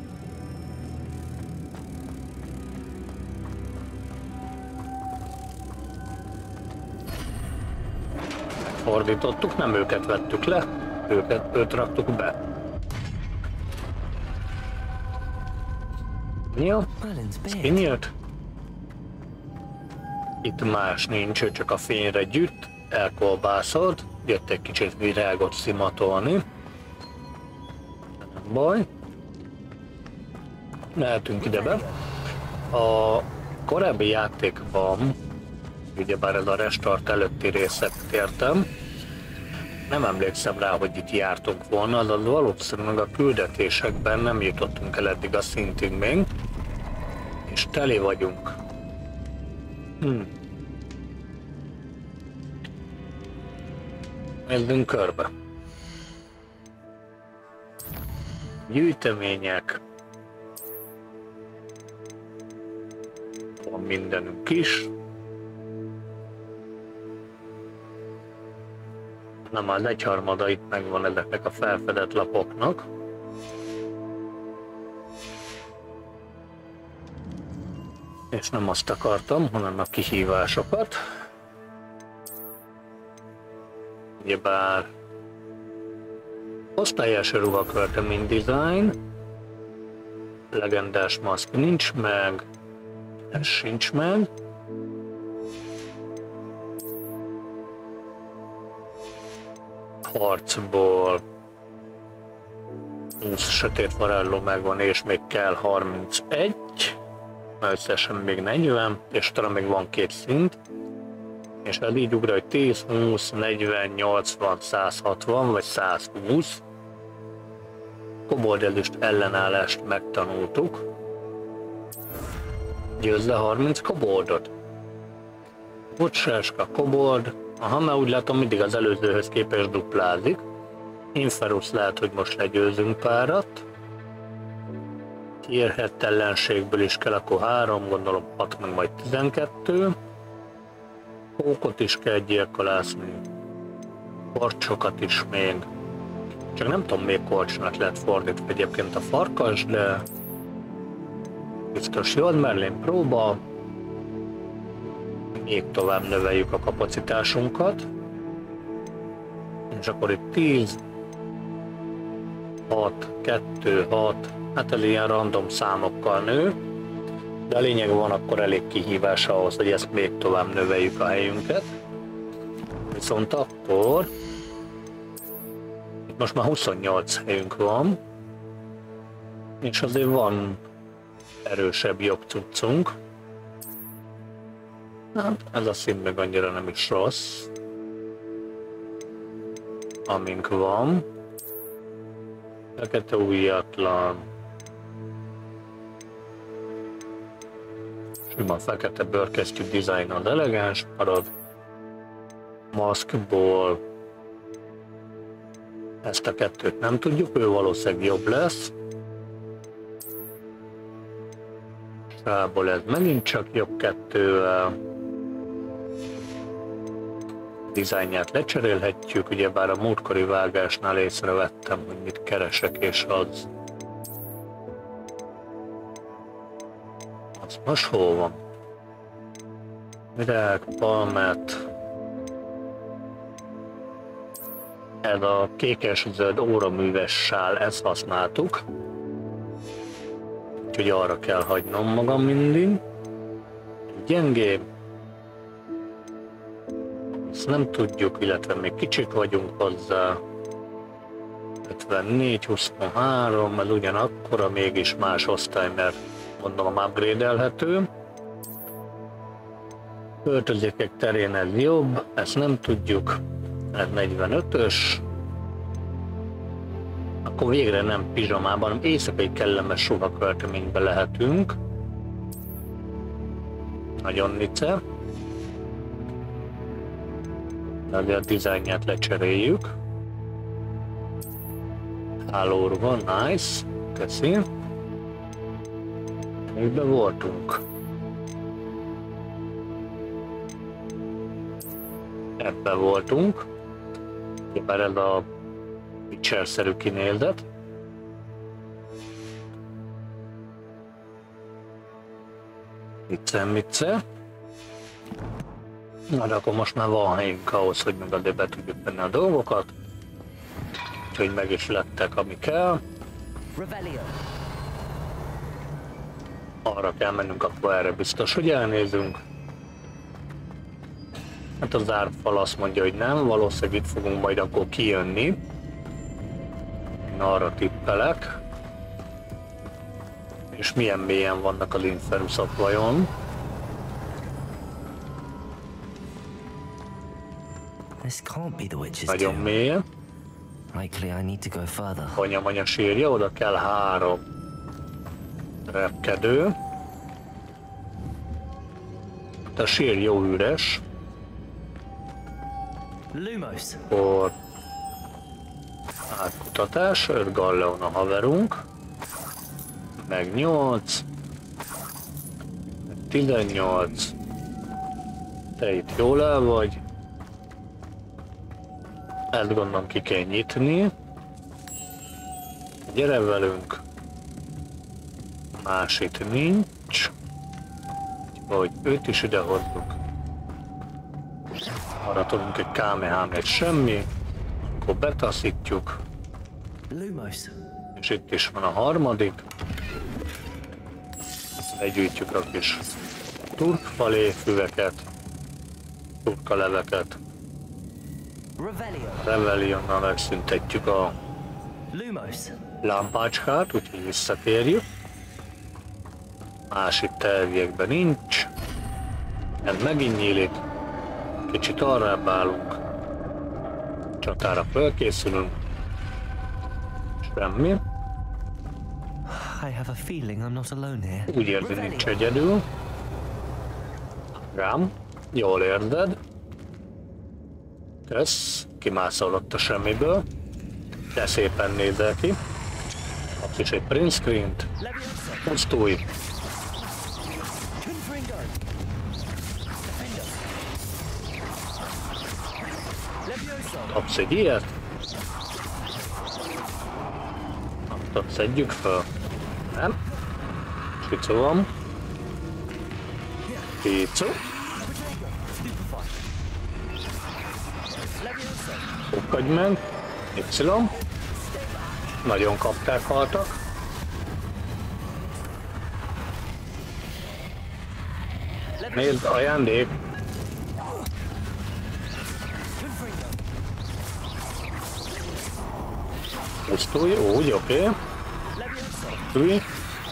Speaker 1: Fordítottuk, nem őket vettük le, őt raktuk be. Jó,
Speaker 2: Merlin's beard.
Speaker 1: kinyílt. Itt más nincs, ő csak a fényre gyűjt, elkolbászott, jött egy kicsit virágot szimatolni. Nem baj. mehetünk idebe. A korábbi játékban, ugyebár ez a restart előtti részet értem, nem emlékszem rá, hogy itt jártunk volna, azaz valószínűleg a küldetésekben nem jutottunk el eddig a szintig még, és teli vagyunk. Nézzünk körbe. Gyűjtemények. Van mindenünk is. Na már egyharmada itt megvan ezeknek a felfedett lapoknak. És nem azt akartam, hanem a kihívásokat. Ugyebár osztályos ruhaköltemény design, legendás maszk nincs meg, ez sincs meg. Harcból 20 sötét varázsló megvan, és még kell 31, összesen még 40, és talán még van 2 szint. És ez így ugra, hogy 10, 20, 40, 80, 160 vagy 120. Koboldezüst ellenállást megtanultuk. Győzz le 30 koboldot. Bocsáska, kobold. Aha, mert úgy látom, mindig az előzőhöz képest duplázik. Inferus lehet, hogy most legyőzünk párat. Érhet ellenségből is kell, akkor 3, gondolom 6, meg majd 12. Pókot is kell gyilkolászni. Korcsokat is még. Csak nem tudom, még korcsnak lehet fordítva egyébként a farkas, de biztos jó, Merlin próba. Még tovább növeljük a kapacitásunkat. És akkor itt 10, 6, 2, 6, hát ez ilyen random számokkal nő. De a lényeg van akkor elég kihívás ahhoz, hogy ezt még tovább növeljük a helyünket. Viszont akkor itt most már 28 helyünk van, és azért van erősebb, jobb cuccunk. Hát ez a szín meg annyira nem is rossz, amink van. Fekete újatlan. Sima fekete bőrkesztyű dizájn az elegáns marad. Maszkból ezt a kettőt nem tudjuk, ő valószínűleg jobb lesz. Sából ez megint csak jobb kettővel. Dizájnját lecserélhetjük, ugyebár a múltkori vágásnál észrevettem, hogy mit keresek, és az most hol van? Virág, palmet. Ez a kékes-zöld óraműves sál, ezt használtuk. Úgyhogy arra kell hagynom magam mindig. Gyengébb. Ezt nem tudjuk, illetve még kicsik vagyunk hozzá. 54, 23, ez ugyanakkora, mégis más osztály, mert gondolom upgrade-elhető. Öltözékek terén ez jobb, ezt nem tudjuk. Ez 45-ös. Akkor végre nem pizsamában, hanem éjszakai kellemes ruhakölteménybe lehetünk. Nagyon nice. De a dizájnját lecseréljük. Hálóruha, nice. Köszi. Mikben voltunk? Ebben voltunk. Bár ez a Witcher-szerű kinézet. Mice. Na, de akkor most már van helyünk ahhoz, hogy meg azért be tudjuk venni a dolgokat. Úgyhogy meg is lettek, ami kell. Arra kell mennünk, akkor erre biztos, hogy elnézünk. Hát a zárt fal azt mondja, hogy nem, valószínűleg itt fogunk majd akkor kijönni. Én arra tippelek. És milyen mélyen vannak az Inferusok vajon?
Speaker 2: This can't be the witch's
Speaker 1: Nagyon
Speaker 2: tomb.
Speaker 1: mélyen.
Speaker 2: Likely I need to go further.
Speaker 1: Anya sírja, oda kell 3 repkedő. A sír jó üres.
Speaker 2: Lumos.
Speaker 1: Akkor átkutatás, 5 Galleon a haverunk. Meg 8. 18. Te itt jól el vagy. Ezt gondolom ki kell nyitni. Gyere velünk. Más itt nincs. Vagy őt is ide hozzuk. Arra tudunk egy Kamehamet semmi. Akkor betaszítjuk.
Speaker 2: Lumos.
Speaker 1: És itt is van a harmadik. Legyűjtjük a kis turkfaléfüveket. Turkaleveket. Revelionnal megszüntetjük a lámpácskát, úgyhogy visszatérjük. Másik terviekben nincs. Ez megint nyílik. Kicsit arrább állunk. Csatára felkészülünk. Semmi.
Speaker 2: I have a feeling I'm not alone here.
Speaker 1: Úgy érzi, nincs egyedül. Rám, jól érzed. Kösz, kimászol ott a semmiből. De szépen nézel ki. Kapsz is egy print screen-t. Pusztulj. Kapsz egy ilyet. Azt szedjük fel. Nem? Picu van. Picu. Fogadj meg. Y. Nagyon kapták, haltak. Nézd, ajándék. Pusztulj, úgy, oké. Pusztulj.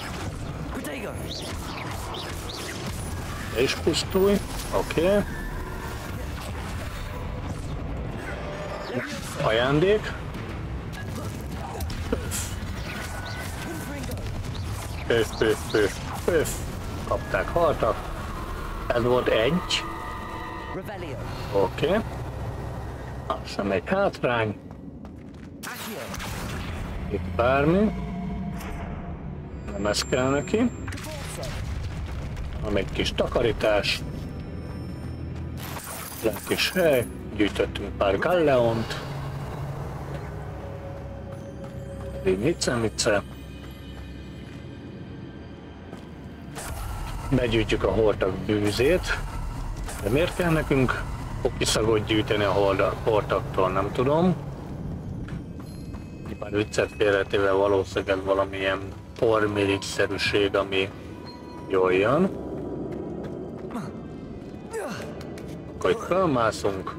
Speaker 1: És pusztulj, oké. Ajándék. Pöf. Kapták, haltak. Ez volt egy. Oké. Az sem egy hátrány. Itt bármi. Nem ez kell neki. Egy kis takarítás. Lett is hely. Gyűjtöttünk pár galleont. Így vicce. Begyűjtjük a hortak bűzét. De miért kell nekünk okiszagot gyűjteni a hortaktól, nem tudom. Már viccet félretéve valószínűleg valamilyen pormirigy-szerűség, ami jól jön. Akkor itt felmászunk.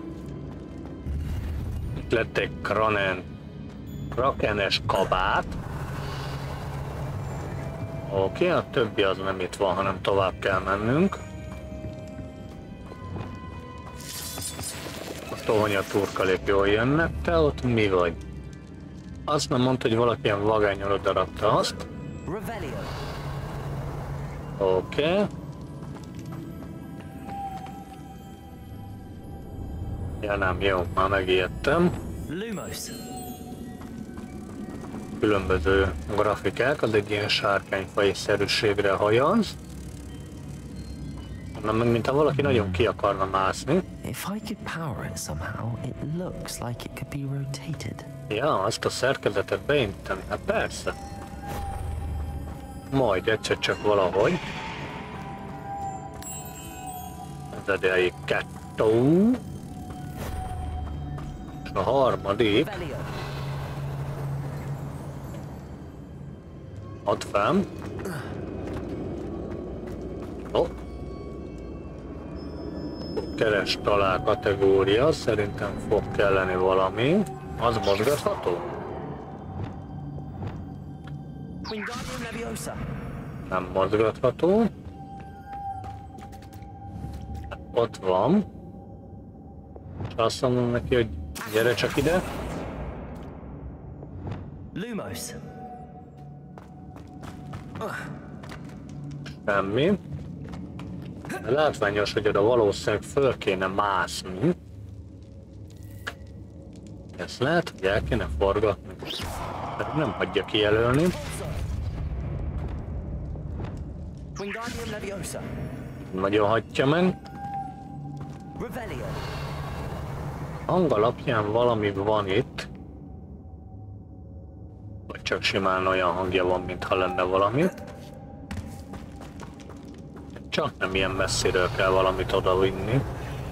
Speaker 1: Itt lett egy krakenes kabát. Oké, a többi az nem itt van, hanem tovább kell mennünk. A tohonya turkalék jól jönnek, te ott mi vagy? Azt nem mondta, hogy valaki ilyen vagányol odarakta azt. Oké. Ja nem, jó, már megijedtem. Különböző grafikák, az egy ilyen sárkányfaj-szerűségre hajaz. Nem, meg mintha valaki nagyon ki akarna mászni.
Speaker 2: If I could power it somehow, it looks like it could be rotated.
Speaker 1: Ja, azt a szerkezetet beinteni, hát persze. Majd egyszer csak valahogy. Ez ideig 2. És a harmadik. Ott fenn. Ó. Keres talál kategória, szerintem fog kelleni valami. Az mozgatható? Nem mozgatható. Ott van. És azt mondom neki, hogy gyere csak ide.
Speaker 2: Lumos.
Speaker 1: Semmi. De látványos, hogy oda valószínűleg föl kéne mászni. Ezt lehet, hogy el kéne forgatni. Pedig nem hagyja kijelölni.
Speaker 2: Wingardium Leviosa.
Speaker 1: Nagyon hagyja meg.
Speaker 2: Revelio.
Speaker 1: Hang alapján valami van itt. Vagy csak simán olyan hangja van, mintha lenne valami. Csak nem ilyen messziről kell valamit odavinni.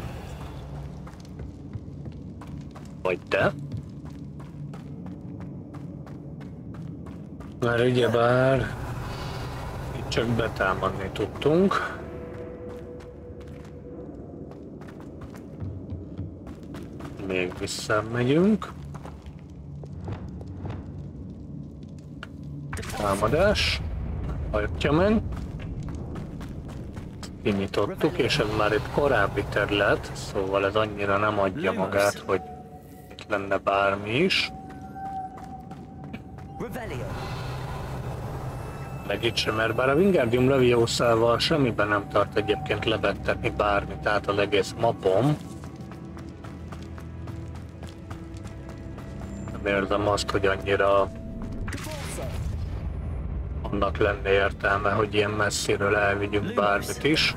Speaker 1: Vagy de. Mert ugyebár itt csak betámadni tudtunk. Még visszamegyünk. Támadás. Hajtja meg. Kinyitottuk, és ez már egy korábbi terület, szóval ez annyira nem adja magát, hogy itt lenne bármi is. Meg itt sem, mert bár a Wingardium Leviosa-val semmiben nem tart egyébként lebegtetni bármit, tehát az egész mapom. Nem érzem azt, hogy annyira annak lenne értelme, hogy ilyen messziről elvigyünk bármit is.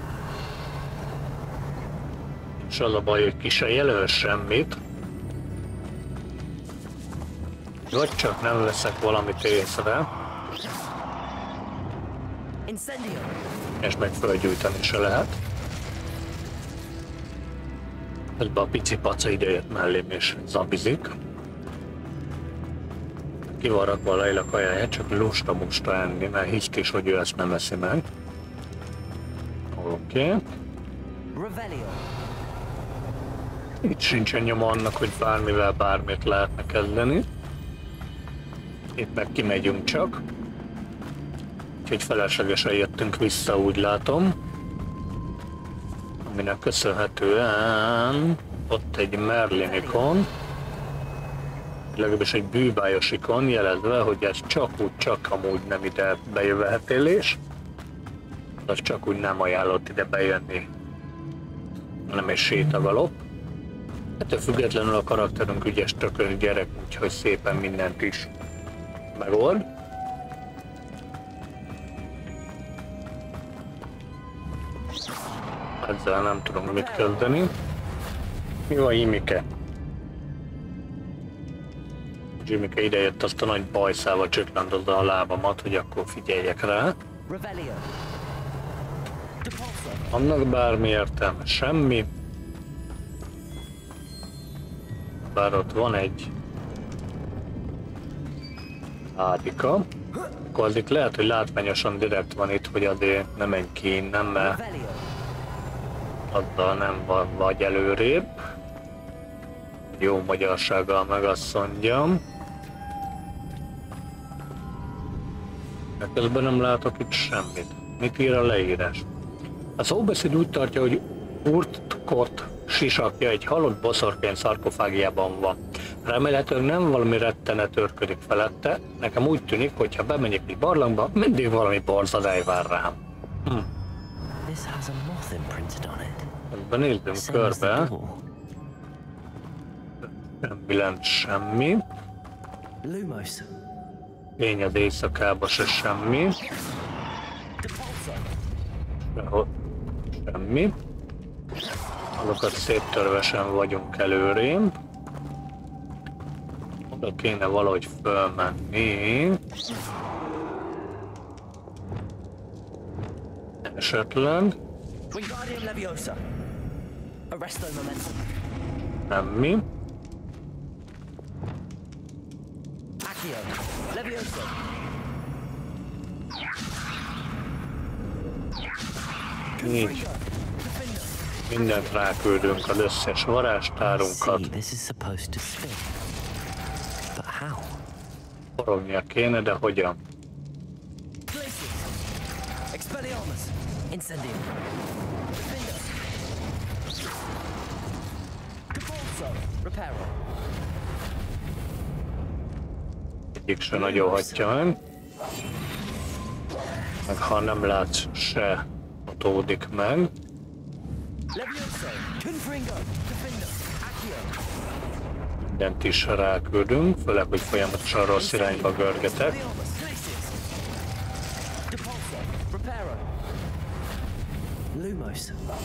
Speaker 1: És az a baj, hogy ki se jelöl semmit. Vagy csak nem veszek valamit észre. És meg fölgyújtani se lehet. Ezben a pici paca idejött mellém és zabizik. Ki van rakva a Leila kajáját, csak lusta-musta enni, mert hiszt is, hogy ő ezt nem eszi meg. Oké. Itt sincsen nyoma annak, hogy bármivel bármit lehetne kezdeni. Itt meg kimegyünk csak. Úgyhogy feleslegesen jöttünk vissza, úgy látom. Aminek köszönhetően ott egy Merlin ikon. Legalábbis egy bűbájos ikon, jelezve, hogy ez csak úgy, csak amúgy nem ide bejövehetélés. Az csak úgy nem ajánlott ide bejönni. Nem egy sétagalop. Ettől függetlenül a karakterünk ügyes, tökös gyerek, úgyhogy szépen mindent is megold. Ezzel nem tudunk mit kezdeni. Mi van, Jimike? Jimike idejött, azt a nagy bajszával csökkentozza a lábamat, hogy akkor figyeljek rá. Annak bármi értelme? Semmi. Bár ott van egy ádika. Akkor az itt lehet, hogy látványosan direkt van itt, hogy azért nem menj ki innen, mert azzal nem vagy előrébb. Jó magyarsággal meg azt mondjam. De közben nem látok itt semmit. Mit ír a leírás? A szóbeszéd úgy tartja, hogy Urtkot sisakja egy halott boszorkány szarkofágiában van. Remélhetőleg nem valami rettenet őrködik felette. Nekem úgy tűnik, hogy ha bemegyek egy barlangba, mindig valami borzadály vár rám. Ebben nézzünk körbe. Nem bilent semmi. Fény az éjszakába se semmi. Semmi. Azokat széttörvesen vagyunk előrébb. Oda kéne valahogy fölmenni. Esetleg. Semmi. Így. Mindent ráküldünk, az összes varázstárunkat. Forognia kéne, de hogyan?
Speaker 2: Expelliarmus! Incendium! Defender! Depulso! Reparo!
Speaker 1: Egyik se nagyon hagyja meg. Meg ha nem látsz, se hatódik meg.
Speaker 2: Levioso! Confringo! Defender! Accio!
Speaker 1: Mindent is ráküldünk, főleg, hogy folyamatosan rossz irányba görgetek.
Speaker 2: Depulso! Reparo! Lumos!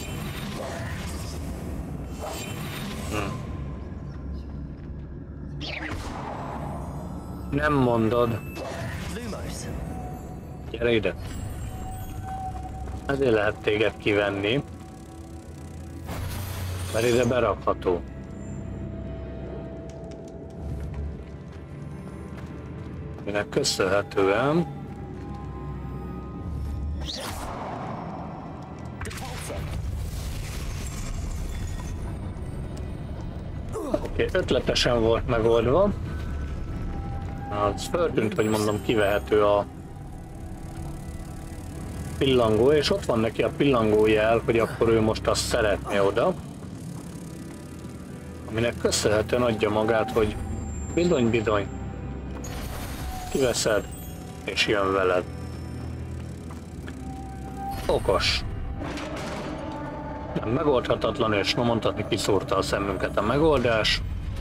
Speaker 1: Nem mondod.
Speaker 2: Lumos!
Speaker 1: Gyere ide. Ezért lehet téged kivenni. Mert ide berakható. Minek köszönhetően oké, ötletesen volt megoldva. Az föltűnt, hogy mondom, kivehető a pillangó, és ott van neki a pillangó jel, hogy akkor ő most azt szeretné oda. Aminek köszönhetően adja magát, hogy bizony, kiveszed, és jön veled. Okos. Nem megoldhatatlan, és no mondhatni, kiszúrta a szemünket a megoldás.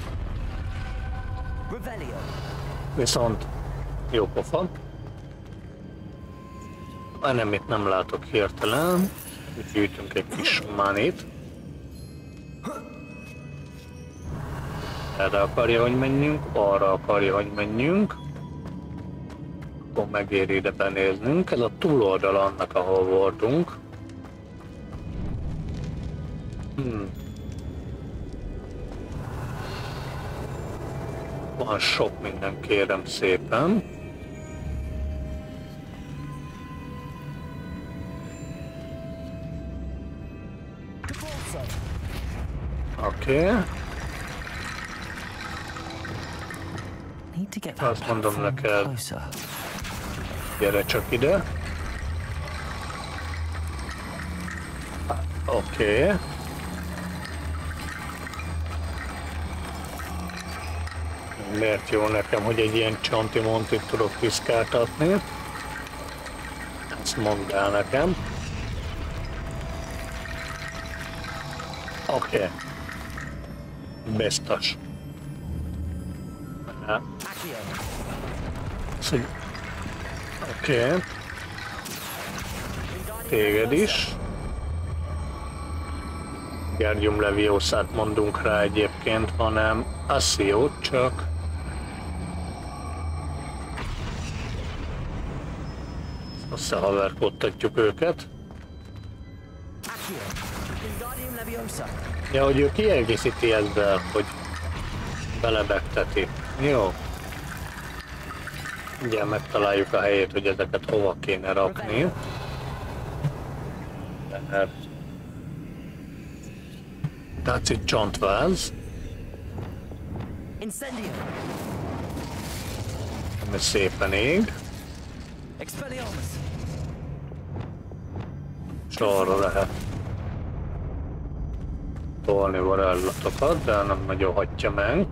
Speaker 1: Viszont jó pofa. Enemit nem látok hirtelen. Gyűjtünk egy kis mánit. Erre akarja, hogy menjünk, arra akarja, hogy menjünk. Akkor megéri ide benéznünk. Ez a túloldal annak, ahol voltunk. Van sok minden, kérem szépen. Oké. Azt mondom neked, gyere csak ide. Oké. Miért jó nekem, hogy egy ilyen csonti-montit tudok piszkáltatni? Ezt mondd el nekem. Oké. Biztos. Oké. Téged is. Guardium Leviosát mondunk rá egyébként, hanem Acciót csak. Összehaverkodtatjuk őket. Ja, hogy ő kiegészíti ezzel, hogy belebegteti. Jó. Ugye megtaláljuk a helyét, hogy ezeket hova kéne rakni. Tehát itt csontváz. Ami szépen ég. Sorra lehet tolni varázslatokat, de nem nagyon hagyja meg.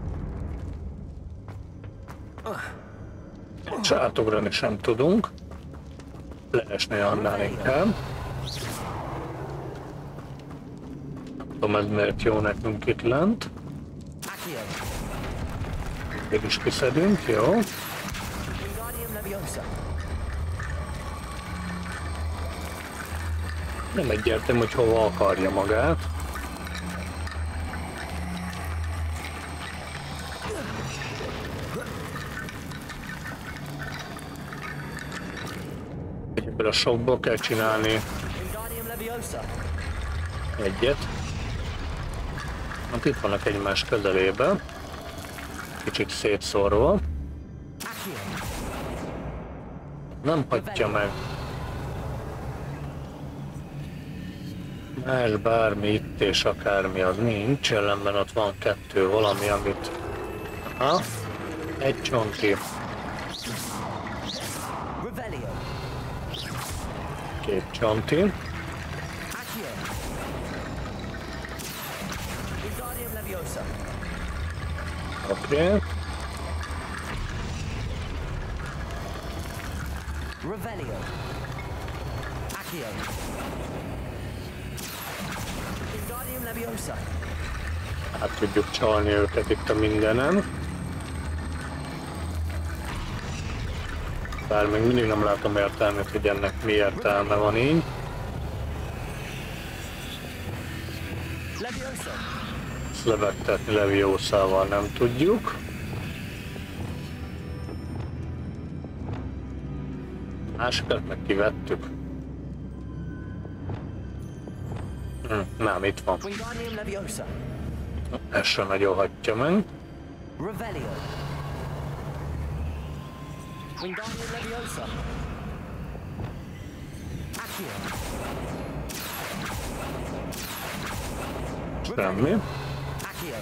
Speaker 1: És átugrani sem tudunk. Leesni annál inkább. Nem tudom, ez miért jó nekünk itt lent. Még is kiszedünk, jó. Nem egyértelmű, hogy hova akarja magát. Ebből a sokból kell csinálni egyet. Hát itt vannak egymás közelében. Kicsit szétszórva. Nem hagyja meg. Más bármi itt és akármi az nincs, ellenben ott van kettő valami, amit... Aha, egy csonti. Két csonti.
Speaker 2: Accio. Wingardium Leviosa.
Speaker 1: Oké.
Speaker 2: Revelio. Accio. Wingardium Leviosa.
Speaker 1: Hát tudjuk csalni őket itt a mindenen. Bár még mindig nem látom értelmét, hogy ennek mi értelme van így.
Speaker 2: Leviosa.
Speaker 1: Ezt levegtetni Leviószával nem tudjuk. Másikat meg kivettük. Nem, itt van.
Speaker 2: Wingardium Leviosa.
Speaker 1: Ez sem nagyon hagyja meg.
Speaker 2: Revelio. Wingardium Leviosa. Accio.
Speaker 1: Semmi.
Speaker 2: Accio.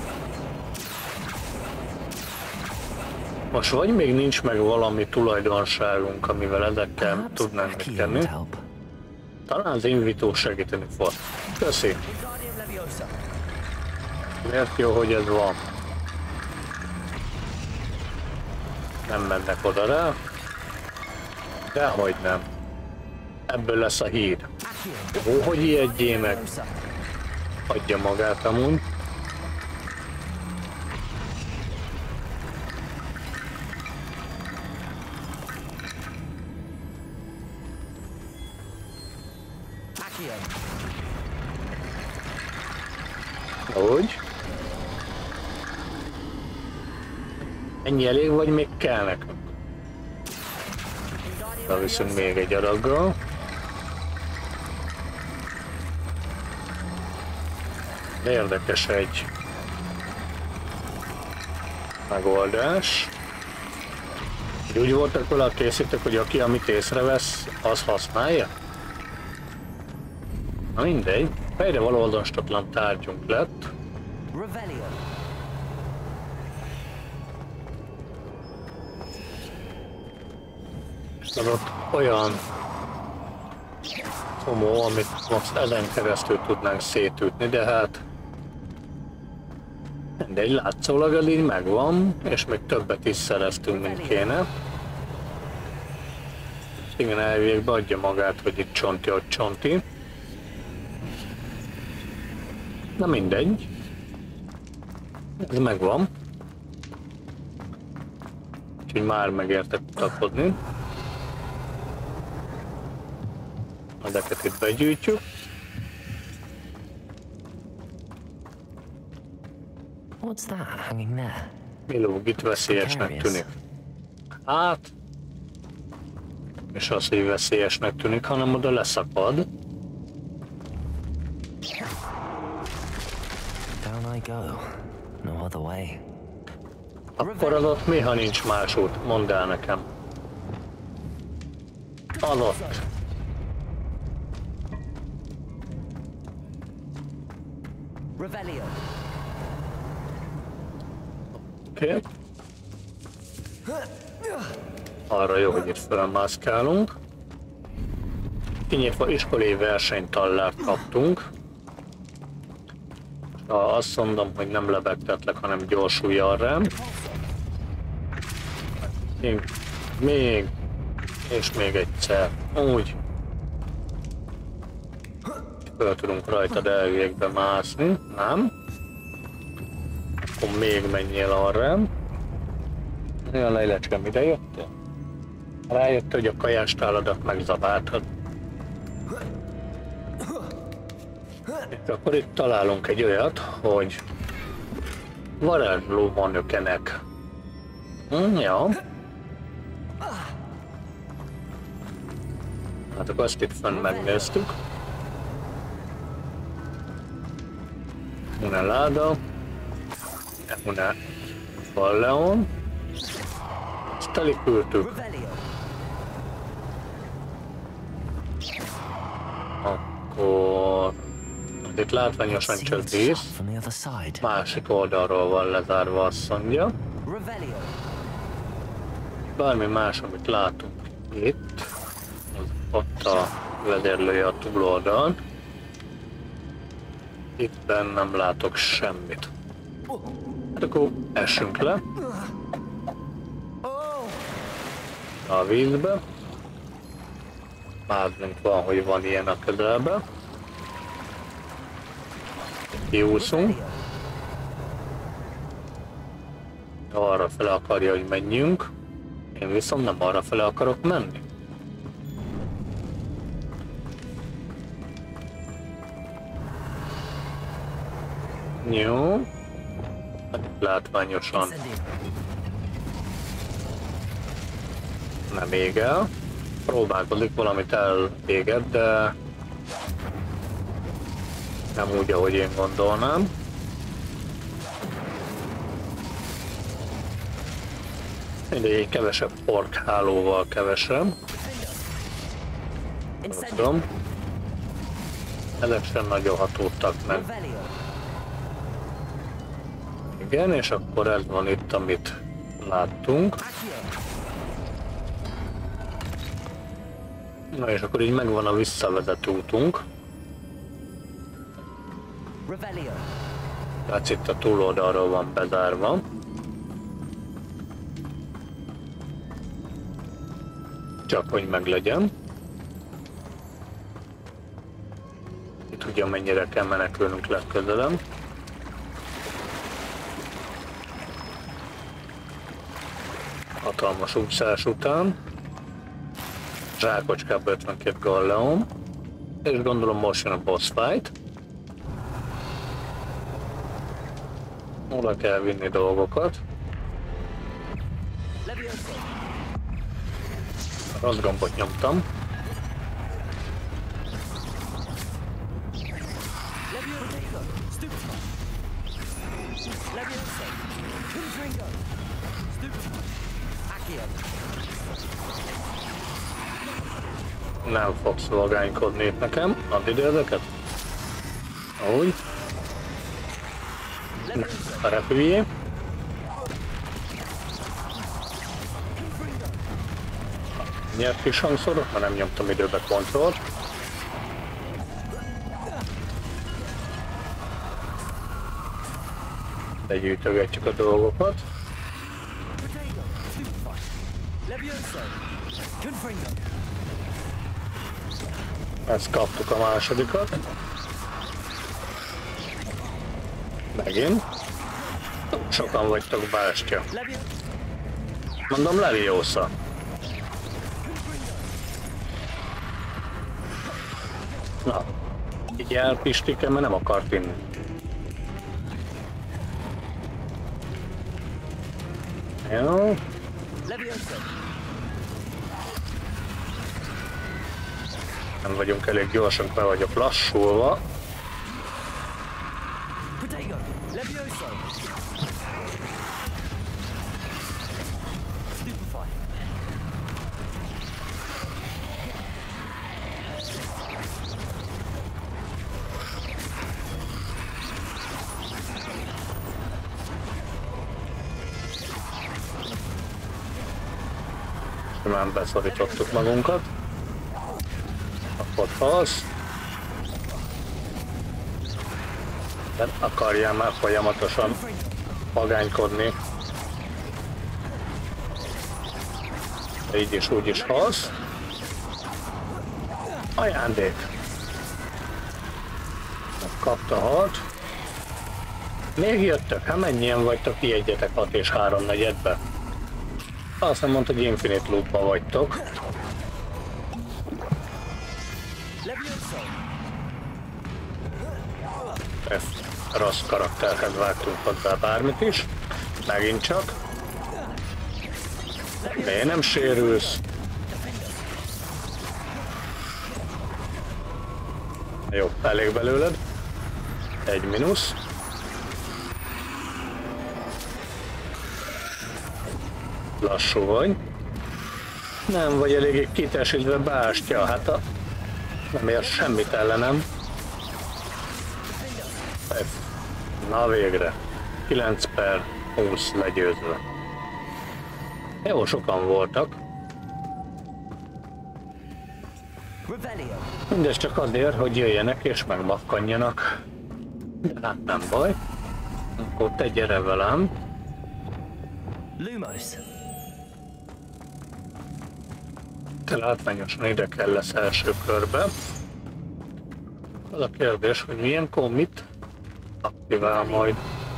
Speaker 1: Most vagy még nincs meg valami tulajdonságunk, amivel ezekkel tudnánk megkenni. Talán az invitó segíteni fog. Köszi.
Speaker 2: Wingardium Leviosa.
Speaker 1: Miért jó, hogy ez van? Nem mennek oda rá. Dehogy nem. Ebből lesz a hír.
Speaker 2: Accio.
Speaker 1: Ó, hogy ijedjél meg.
Speaker 2: Leviosa.
Speaker 1: Adja magát amúgy.
Speaker 2: Accio.
Speaker 1: Úgy. Ennyi elég, vagy még kell nekünk? Beviszünk még egy adaggal. De érdekes egy megoldás. Úgy voltak vele a készítők, hogy aki amit észrevesz, az használja? Na mindegy. Fejre való oldastatlan tárgyunk lett.
Speaker 2: Revelio.
Speaker 1: És ott olyan csomó, amit most ezen keresztül tudnánk szétütni, de hát mindegy, látszólag ez így megvan, és még többet is szereztünk, mint kéne. Igen, elvégbe adja magát, hogy itt csonti, ott csonti. Na mindegy. Ez megvan. Úgyhogy már megérte kutakodni. Ezeket itt begyűjtjük.
Speaker 2: What's that hanging there?
Speaker 1: Mi lóg itt veszélyesnek tűnik? Hát... És az, hogy veszélyesnek tűnik, hanem oda leszakad.
Speaker 2: Down I go. No other way.
Speaker 1: Akkor az ott mi, ha nincs más út? Mondd el nekem. Az ott.
Speaker 2: Revelio.
Speaker 1: Oké. Arra jó, hogy itt felmászkálunk. Kinyitva iskolai versenytallárt kaptunk. Ha azt mondom, hogy nem lebegtetlek, hanem gyorsulj arra. Még. És még egyszer. Úgy. Föl tudunk rajtad elvégbe mászni. Nem? Akkor még menjél arra. Olyan lejlecském, ide jöttél? Rájött, hogy a kajástáladat megzabáltad. Akkor itt találunk egy olyat, hogy varázsló manökenek. Ja. Hát akkor azt itt fönn megnéztük. Una láda. Una balleon. Ezt eliküldtük. Akkor... Itt látványosan csak dísz. Másik oldalról van lezárva, azt mondja. Bármi más, amit látunk itt, az ott a vezérlője a túloldalt. Itt nem látok semmit. Hát akkor essünk le a vízbe. Mázlunk van, hogy van ilyen a közelben. Kiúszunk. Arra fele akarja, hogy menjünk. Én viszont nem arra fele akarok menni. Jó. Látványosan nem ég el. Próbálkozik valamit eléged, de nem úgy, ahogy én gondolnám. Mindegy, kevesebb porkhálóval kevesebb. Tudom. Ezek sem nagyon hatódtak meg. Igen, és akkor ez van itt, amit láttunk. Na és akkor így megvan a visszavezető útunk. Tehát itt a túloldalról van bezárva. Csak hogy meglegyen. Itt ugye mennyire kell menekülnünk legközelebb. Hatalmas úszás után. Zsákocskába 52 galleon. És gondolom most jön a boss fight. Oda kell vinni dolgokat. Rossz gombot nyomtam. Nem fogsz vagánykodni itt nekem. Add ide ezeket. Úgy. A repüljé. Nyert kis hangszorok, mert nem nyomtam időbe kontrollt. Legyűjtögetjük a dolgokat. Ezt kaptuk a másodikat. Megint. Sokan vagytok, bástya. Mondom, Leviosa. Na, így elpistik, mert nem akart inni. Jó. Nem vagyunk elég gyorsan, be vagyok lassulva. Simán beszorítottuk magunkat. Akkor falsz. Nem akarjál már folyamatosan magánykodni. Így is úgy is halsz. Ajándék. Kapta 6. Még jöttök? Hát mennyien vagytok? Kiegyetek 6 és 3/4-be. Azt nem mondta, hogy Infinite Loop-ba vagytok. Rossz karakterhez vágtunk hozzá bármit is. Megint csak. Miért nem sérülsz? Jó, elég belőled. 1 mínusz. Lassú vagy. Nem vagy eléggé kitesítve, bástya. Hát nem ér semmit ellenem. Na végre. 9/20 legyőzve. Jó, sokan voltak. Mindez csak azért, hogy jöjjenek és megmakkanjanak. De hát nem baj. Akkor te gyere velem.
Speaker 2: Lumos.
Speaker 1: Te látványosan ide kell lesz első körbe. Az a kérdés, hogy milyen mit aktivál majd.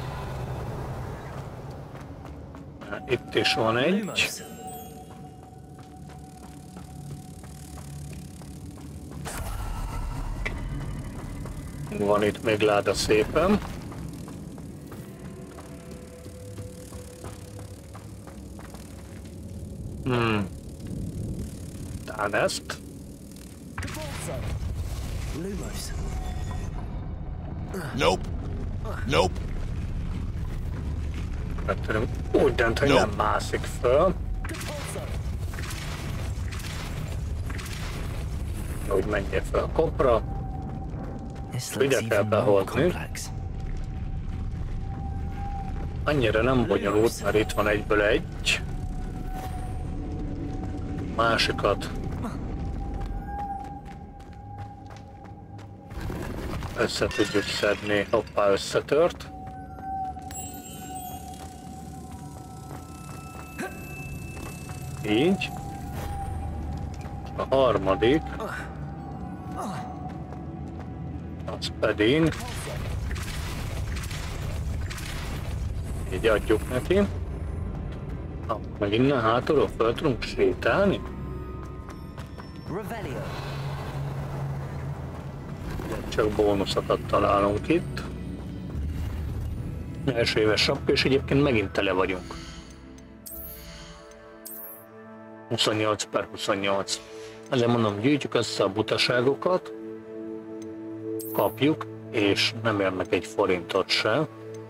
Speaker 1: Itt is van egy. Van itt még láda szépen. Tán ezt.
Speaker 7: Nope. Nope.
Speaker 1: Úgy dönt, hogy nem mászik föl. Hogy menjél fel a kopra. Ide kell behozni. Annyira nem bonyolult, mert itt van egyből egy. Másikat össze tudjuk szedni. Hoppá, összetört. Így. A harmadik. Az pedig. Így adjuk neki. Meg innen hátulról fel tudunk sétálni? Csak bónuszokat találunk itt. Első éves sapka, és egyébként megint tele vagyunk. 28/28. Ezért mondom, gyűjtjük össze a butaságokat, kapjuk, és nem érnek egy forintot se.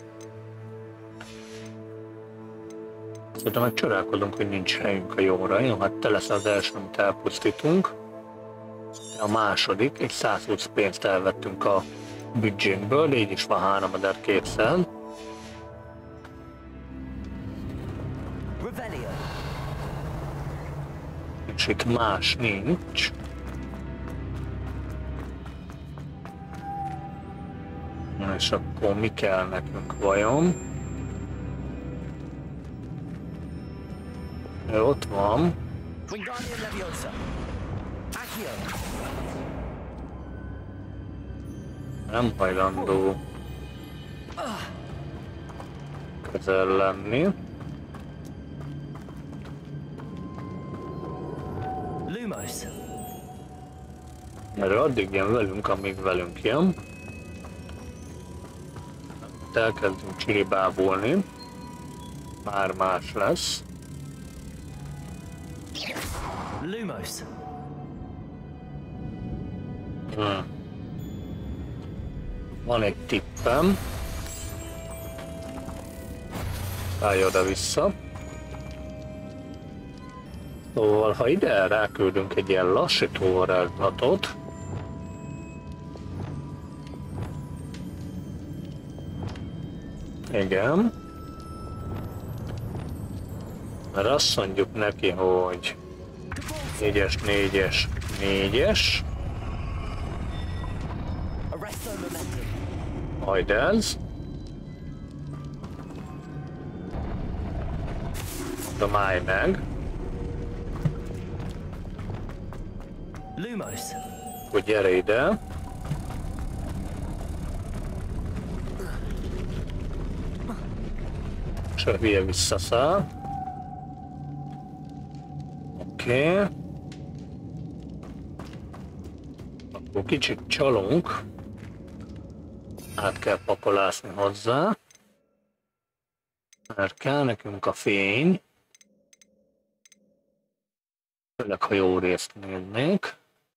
Speaker 1: Szerintem meg csodálkozunk, hogy nincs helyünk a jóra. Jó, hát te lesz az első, amit elpusztítunk. A második, egy 120 pénzt elvettünk a büdzsénkből, de így is van 3200. És itt más nincs. Na és akkor mi kell nekünk vajon? Ott van. Nem hajlandó közel lenni. Mert addig jön velünk, amíg velünk jön. Elkezdünk csiribábolni. Már más lesz. Van egy tippem. Állj oda-vissza. Szóval, ha ide ráküldünk egy ilyen lassító varázslatot, igen, mert azt mondjuk neki, hogy 4-es, 4-es, 4-es, majd ez, de állj meg, hogy gyere ide, és a hülye visszaszáll. Oké. Akkor kicsit csalunk. Át kell pakolászni hozzá. Mert kell nekünk a fény. Főleg, ha jó részt néznék.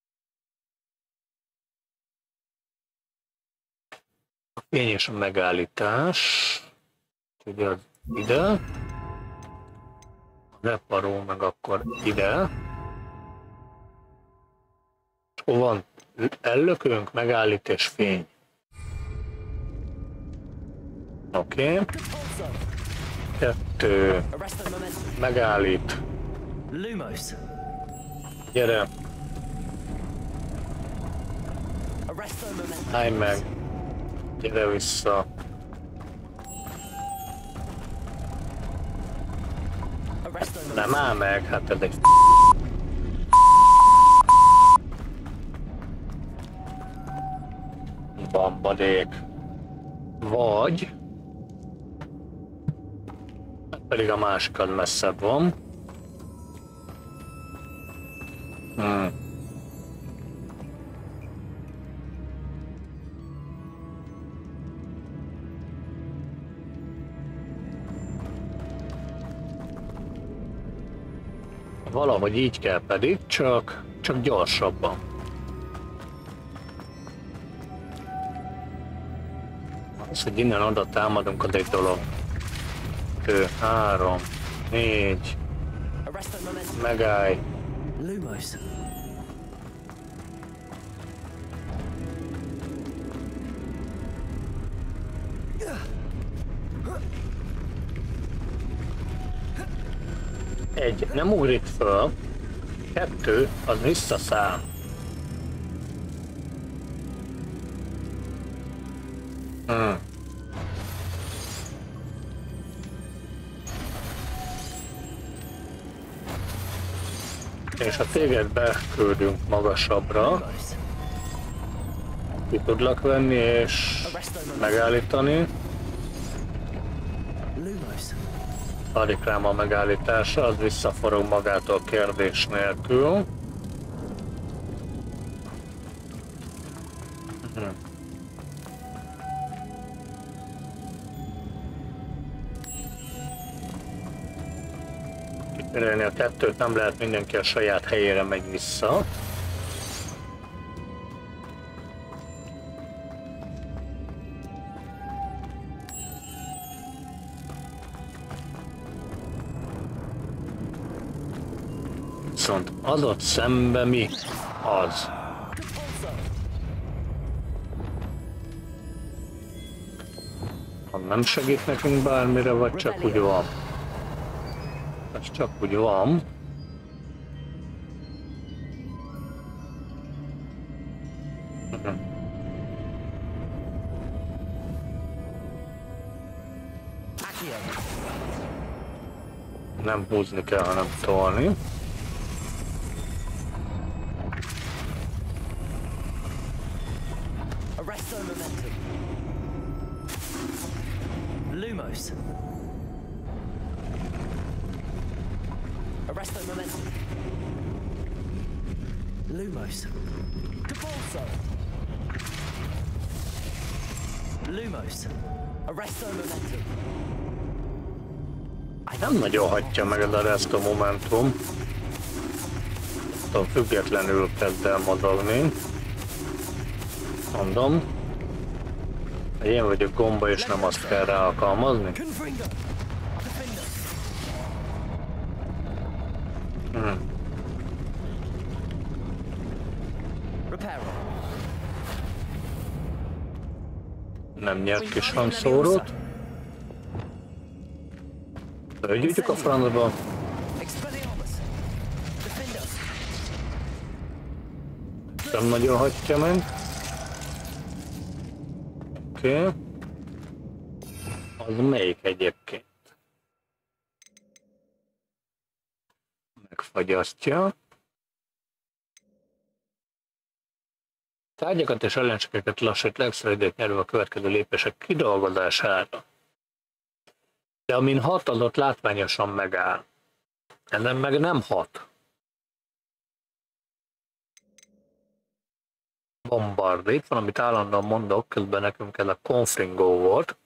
Speaker 1: A fény és a megállítás. Úgyhogy az ide. A reparó meg akkor ide. És akkor van ellökünk, megállít és fény. Oké. 2. Megállít. Gyere. Állj meg! Gyere vissza! Nem áll meg, hát ez egy bambadék. Vagy... pedig a másik az messzebb van. Valahogy így kell pedig, csak gyorsabban. Az, hogy innen oda támadunk, az egy dolog. 2, 3, 4. Megállj.
Speaker 2: Lumos.
Speaker 1: Egy, nem ugrik föl. 2, az visszaszáll. És ha téged beküldünk magasabbra, ki tudlak venni és megállítani. Adik rám a megállítása, az visszaforog magától kérdés nélkül. Kiterelni a 2-t nem lehet, mindenki a saját helyére megy vissza. Viszont adott szembe mi az? Ha nem segít nekünk bármire, vagy csak úgy van? Ez csak úgy van. Nem húzni kell, hanem tolni.
Speaker 2: Lumos. Arresto momentum. Lumos. Capulso. Lumos. Arresto momentum.
Speaker 1: Nem nagyon hagyja meg ez a resto momentum. Attól függetlenül kezd el mozogni. Mondom. Én vagyok gomba és nem azt kell rá alkalmazni. Nem nyert kis hangszórót. Gyűjtjük a francba. Nem nagyon hagyja meg. Oké. Az melyik egyébként? Megfagyasztja. Tárgyakat és ellenségeket lassít legször időt nyerve a következő lépések kidolgozására. De amin hat, az ott látványosan megáll. Ezen meg nem hat. Bombard. Itt van, amit állandóan mondok, közben nekünk ez a Confringo volt.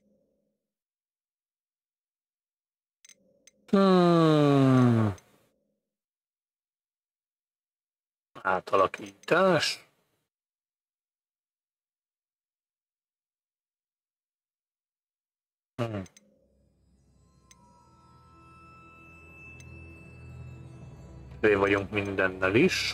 Speaker 1: Átalakítás. Ré vagyunk mindennel is.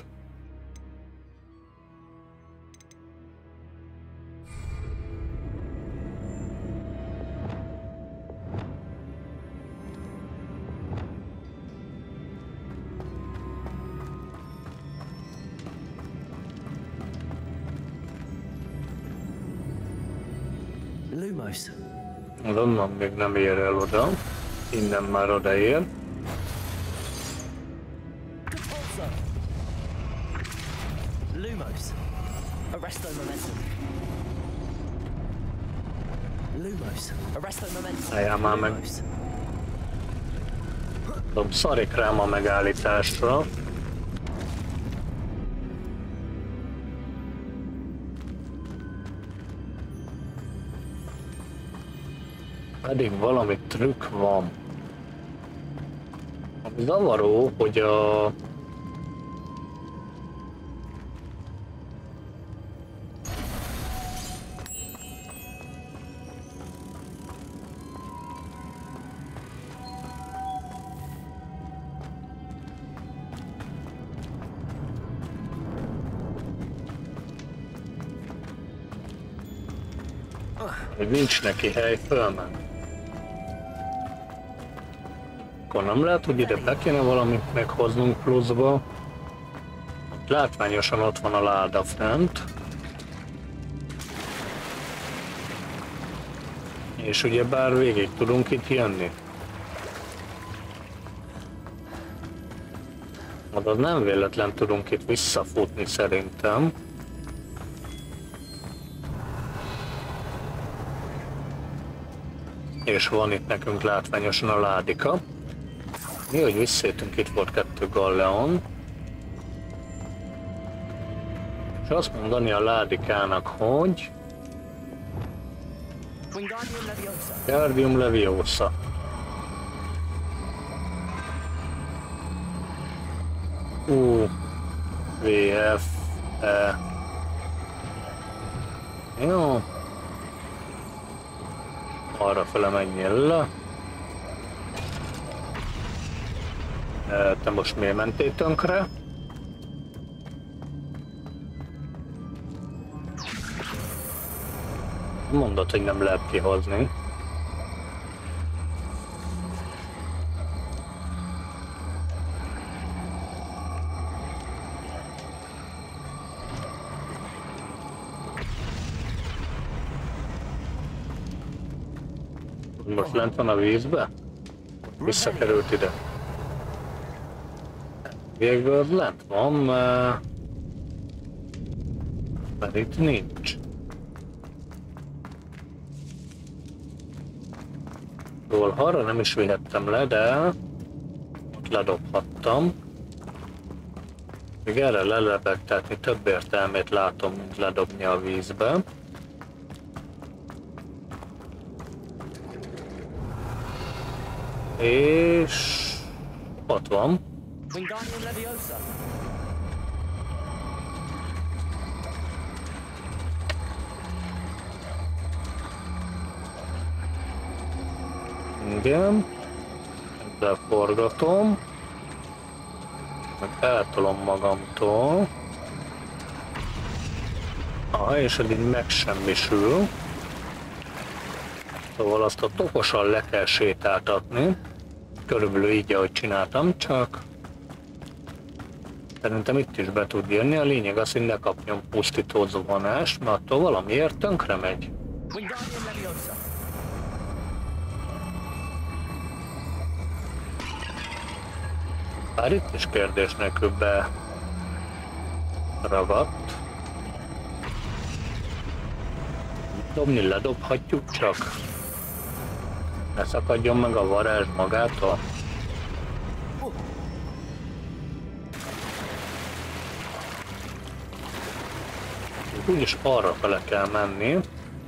Speaker 2: Lumos.
Speaker 1: Az onnan még nem ér el oda. Innen már odaér.
Speaker 2: Lumos. Arresto momentum. Lumos. Arresto momentum.
Speaker 1: Álljál már meg. Szarik rám a megállításra. Pedig valami trükk van. Ami zavaró, hogy a... hogy nincs neki hely fölmenni. Akkor nem lehet, hogy ide be kéne valamit meghoznunk pluszba. Látványosan ott van a láda fent. És ugyebár végig tudunk itt jönni. Azaz nem véletlen tudunk itt visszafutni szerintem. És van itt nekünk látványosan a ládika. Mi, hogy visszajöttünk, itt volt 2 galleon. És azt mondani a ládikának, hogy... Wingardium Leviosa. VF... Jó. Arra fele menjél le. Te most miért mentél tönkre? Mondod, hogy nem lehet kihozni. Most lent van a vízbe? Visszakerült ide. Végül az lent van, mert itt nincs. Szóval arra nem is vihettem le, de ott ledobhattam. Még erre lelebegtetni több értelmét látom, mint ledobni a vízbe. És ott van.
Speaker 2: Wingardium Leviosa.
Speaker 1: Igen. Ezzel forgatom. Meg eltolom magamtól. És eddig megsemmisül. Szóval azt a tokosan le kell sétáltatni. Körülbelül így, ahogy csináltam, csak szerintem itt is be tud jönni. A lényeg az, hogy ne kapjon pusztító zuhanást, mert attól valamiért tönkre megy. Bár itt is kérdés nélkül beragadt. Dobni ledobhatjuk csak. Ne szakadjon meg a varázs magától. Úgyis arra fele kell menni.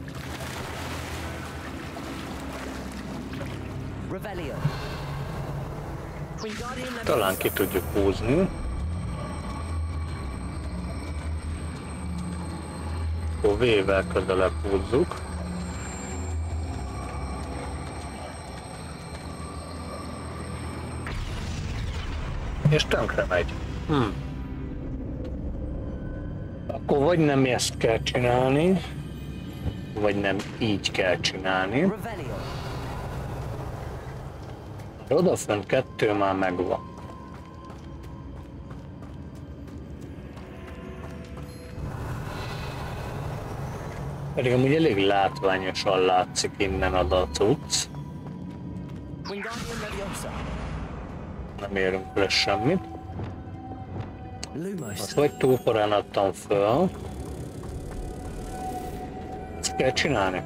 Speaker 1: Talán ki tudjuk húzni. Akkor V-vel közelebb húzzuk. És tönkre megy. Akkor vagy nem ezt kell csinálni, vagy nem így kell csinálni. Odafönt 2 már megvan. Pedig amúgy elég látványosan látszik innen a cucc.
Speaker 2: Wingardium Leviosa.
Speaker 1: Nem érünk le semmit.
Speaker 2: Lumos.
Speaker 1: Azt vagy túl korán adtam föl. Ezt kell csinálni.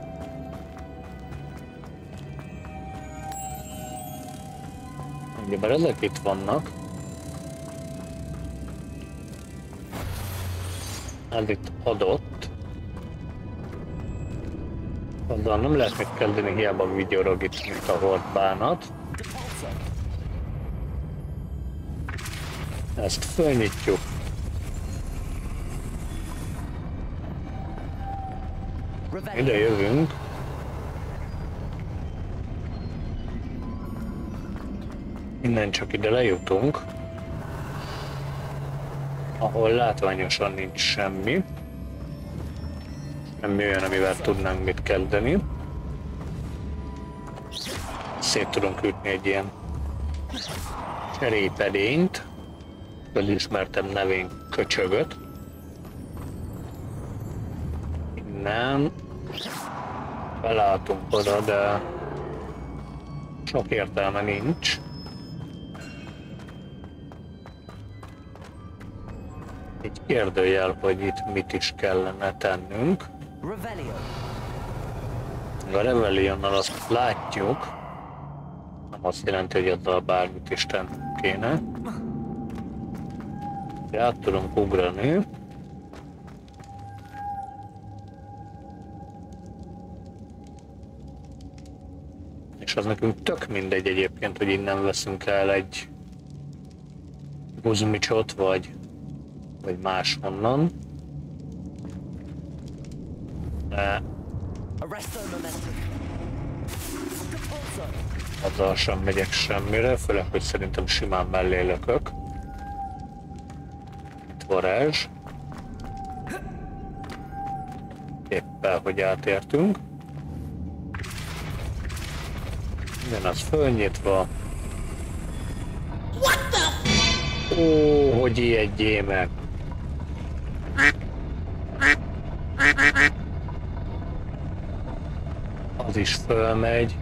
Speaker 1: Ugyebár ezek itt vannak. Ez itt adott. Azzal nem lehet mit kezdeni, hiába vigyorog itt, mint a hordbánat. Ezt fölnyitjuk. Ide jövünk. Innen csak ide lejutunk. Ahol látványosan nincs semmi. Semmi olyan, amivel tudnánk mit kezdeni. Szét tudunk ütni egy ilyen cserépedényt. Közismertem nevén köcsögöt. Innen felálltunk oda, de sok értelme nincs. Egy kérdőjel, hogy itt mit is kellene tennünk. A Revelionnal azt látjuk, nem azt jelenti, hogy azzal bármit is tennünk kéne. De át tudunk ugrani. És az nekünk tök mindegy egyébként, hogy innen veszünk el egy guzmicsot, vagy máshonnan. De azzal sem megyek semmire, főleg, hogy szerintem simán mellé lökök. Itt varázs. Éppen, hogy átértünk. Minden az fölnyitva. Ó, hogy ijedjél meg! Az is fölmegy.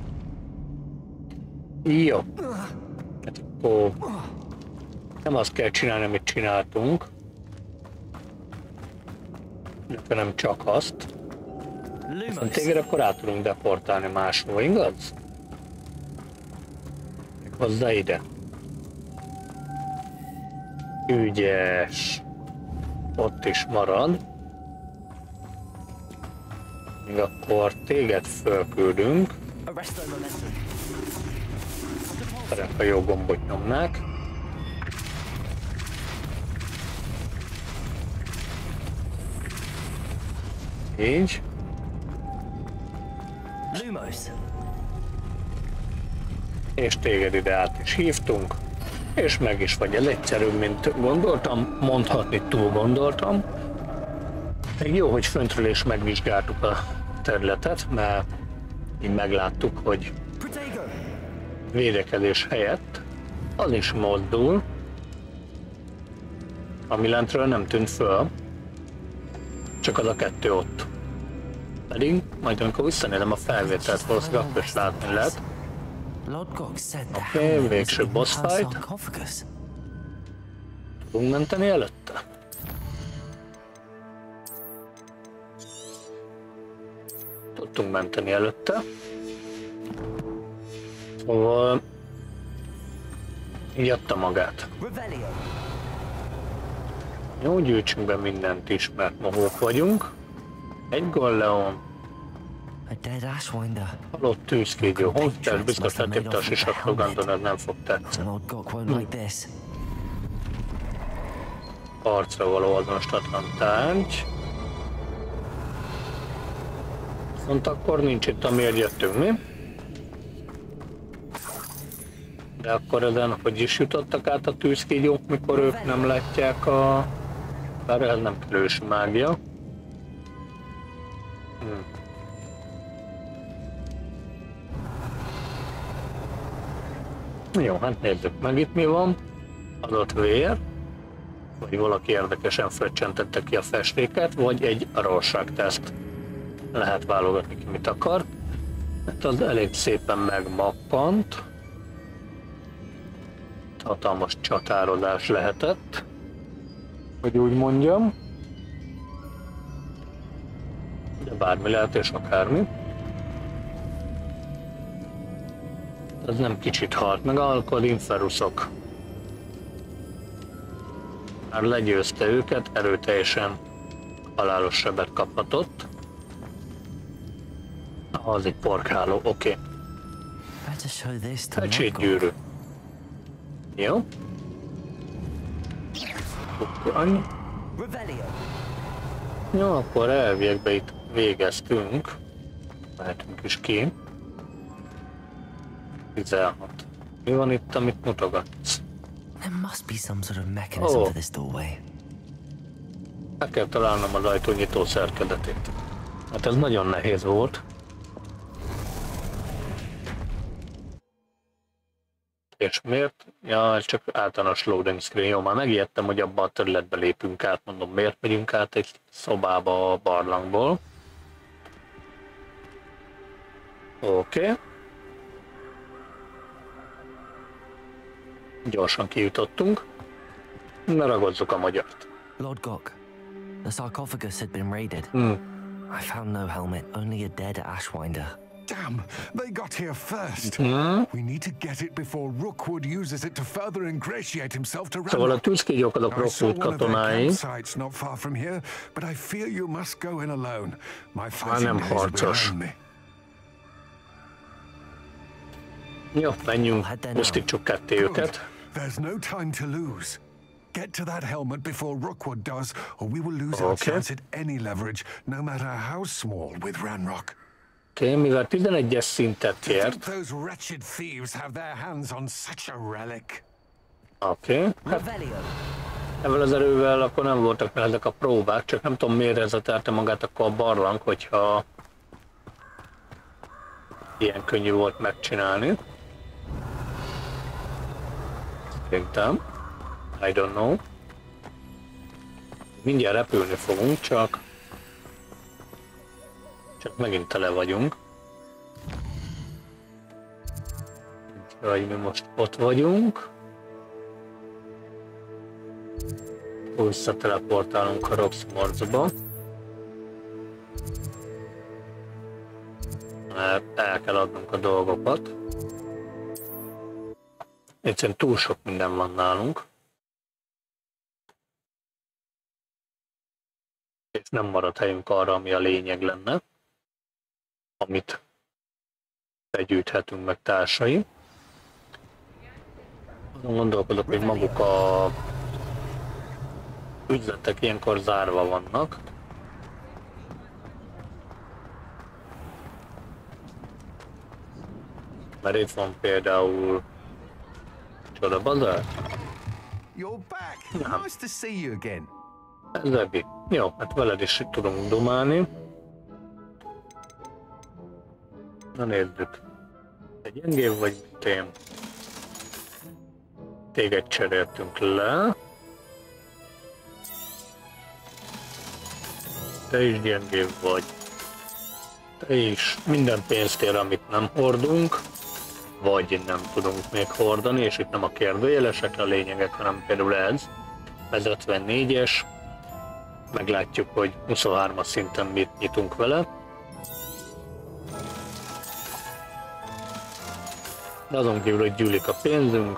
Speaker 1: Jó. Hát akkor nem azt kell csinálni, amit csináltunk. Nem csak azt. Viszont téged akkor át tudunk deportálni máshova, igaz? Hozzá ide. Ügyes. Ott is marad. Még akkor téged fölküldünk. A jó gombot nyomnák. Így. És téged ide át is hívtunk. És meg is vagy, ez egyszerűbb, mint gondoltam, mondhatni túl gondoltam. Még jó, hogy föntről is megvizsgáltuk a területet, mert így megláttuk, hogy védekezés helyett az is mozdul, ami lentről nem tűnt föl, csak az a kettő ott. Pedig majd amikor visszanézem a felvételt, valószínűleg akkor is látni lehet. Oké, végső boss fight. Tudunk menteni előtte? Tudtunk menteni előtte. Szóval így adta magát. Jó, gyűjtsünk be mindent is, mert mohók vagyunk. Egy golleon. Halott tűzkígyó, holttás biztos letépte a sisat Logandon, ez nem fog tetszeni. Arcra való azonostatlan tárgy. Viszont akkor nincs itt, amiért jöttünk, mi? De akkor ezen hogy is jutottak át a tűzkígyók, mikor ők nem látják a... Bár ez nem kell ősi mágia. Jó, hát nézzük meg itt mi van. Adott vér. vagy valaki érdekesen fröccsentette ki a festéket, vagy egy Rorschach-teszt. Lehet válogatni ki, mit akar. Hát az elég szépen megmappant. Hatalmas csatározás lehetett, hogy úgy mondjam. De bármi lehet és akármi. Ez nem kicsit halt meg, Alkod Inferusok. Már legyőzte őket, erőteljesen halálos sebet kaphatott. Az egy porkháló, oké. Pecsétgyűrű. Jó. Annyi. Jó, akkor elviekbe itt végeztünk. Mehetünk is ki. 16. Mi van itt, amit mutogatsz?
Speaker 2: There must be some sort of mechanism for this doorway.
Speaker 1: Meg kell találnom az ajtónyitó szerkezetét. Hát ez nagyon nehéz volt. És miért? Ja, ez csak általános loading screen. Jó, már megijedtem, hogy abba a területbe lépünk át. Mondom, miért megyünk át egy szobába a barlangból. Oké. Gyorsan kijutottunk. Ne ragozzuk a magyart.
Speaker 2: Lord Gok, the sarcophagus had been raided. I found no helmet, only a dead Ashwinder.
Speaker 5: Damn, they got here first. We need to get it before Rookwood uses it to further ingratiate himself to
Speaker 1: Szóval a tűzkígyók azok Rookwood katonái.
Speaker 5: Not far from here, but I fear you must go in alone. My
Speaker 1: nem harcos. Jó, menjünk, pusztítsuk ketté őket.
Speaker 5: There's no time to lose. Get to that helmet before Rookwood does, or we will lose our chance at any leverage, no matter how small, with Ranrock.
Speaker 1: Oké, mivel 11-es szintet ért. Oké, hát ezzel az erővel akkor nem voltak meg ezek a próbák, csak nem tudom miért rezettelte magát akkor a barlang, hogyha ilyen könnyű volt megcsinálni. Szerintem. I don't know. Mindjárt repülni fogunk, csak megint tele vagyunk. Úgyhogy mi most ott vagyunk. Visszateleportálunk a Roxmorcba. Mert el kell adnunk a dolgokat. Egyszerűen túl sok minden van nálunk. És nem marad helyünk arra, ami a lényeg lenne. Amit begyűjthetünk meg társai. Azon gondolkodok, hogy maguk a üzletek ilyenkor zárva vannak. Mert itt van például Csoda Bazár. Nem. Zebi. Jó, hát veled is tudunk domálni. Na nézzük. Te gyengébb vagy, mint én. Téged cseréltünk le. Te is gyengébb vagy. Te is. Minden pénzt ér, amit nem hordunk, vagy nem tudunk még hordani, és itt nem a kérdőjelesekre a lényegek, hanem például ez 54-es. Meglátjuk, hogy 23-as szinten mit nyitunk vele. De azon kívül, hogy gyűlik a pénzünk.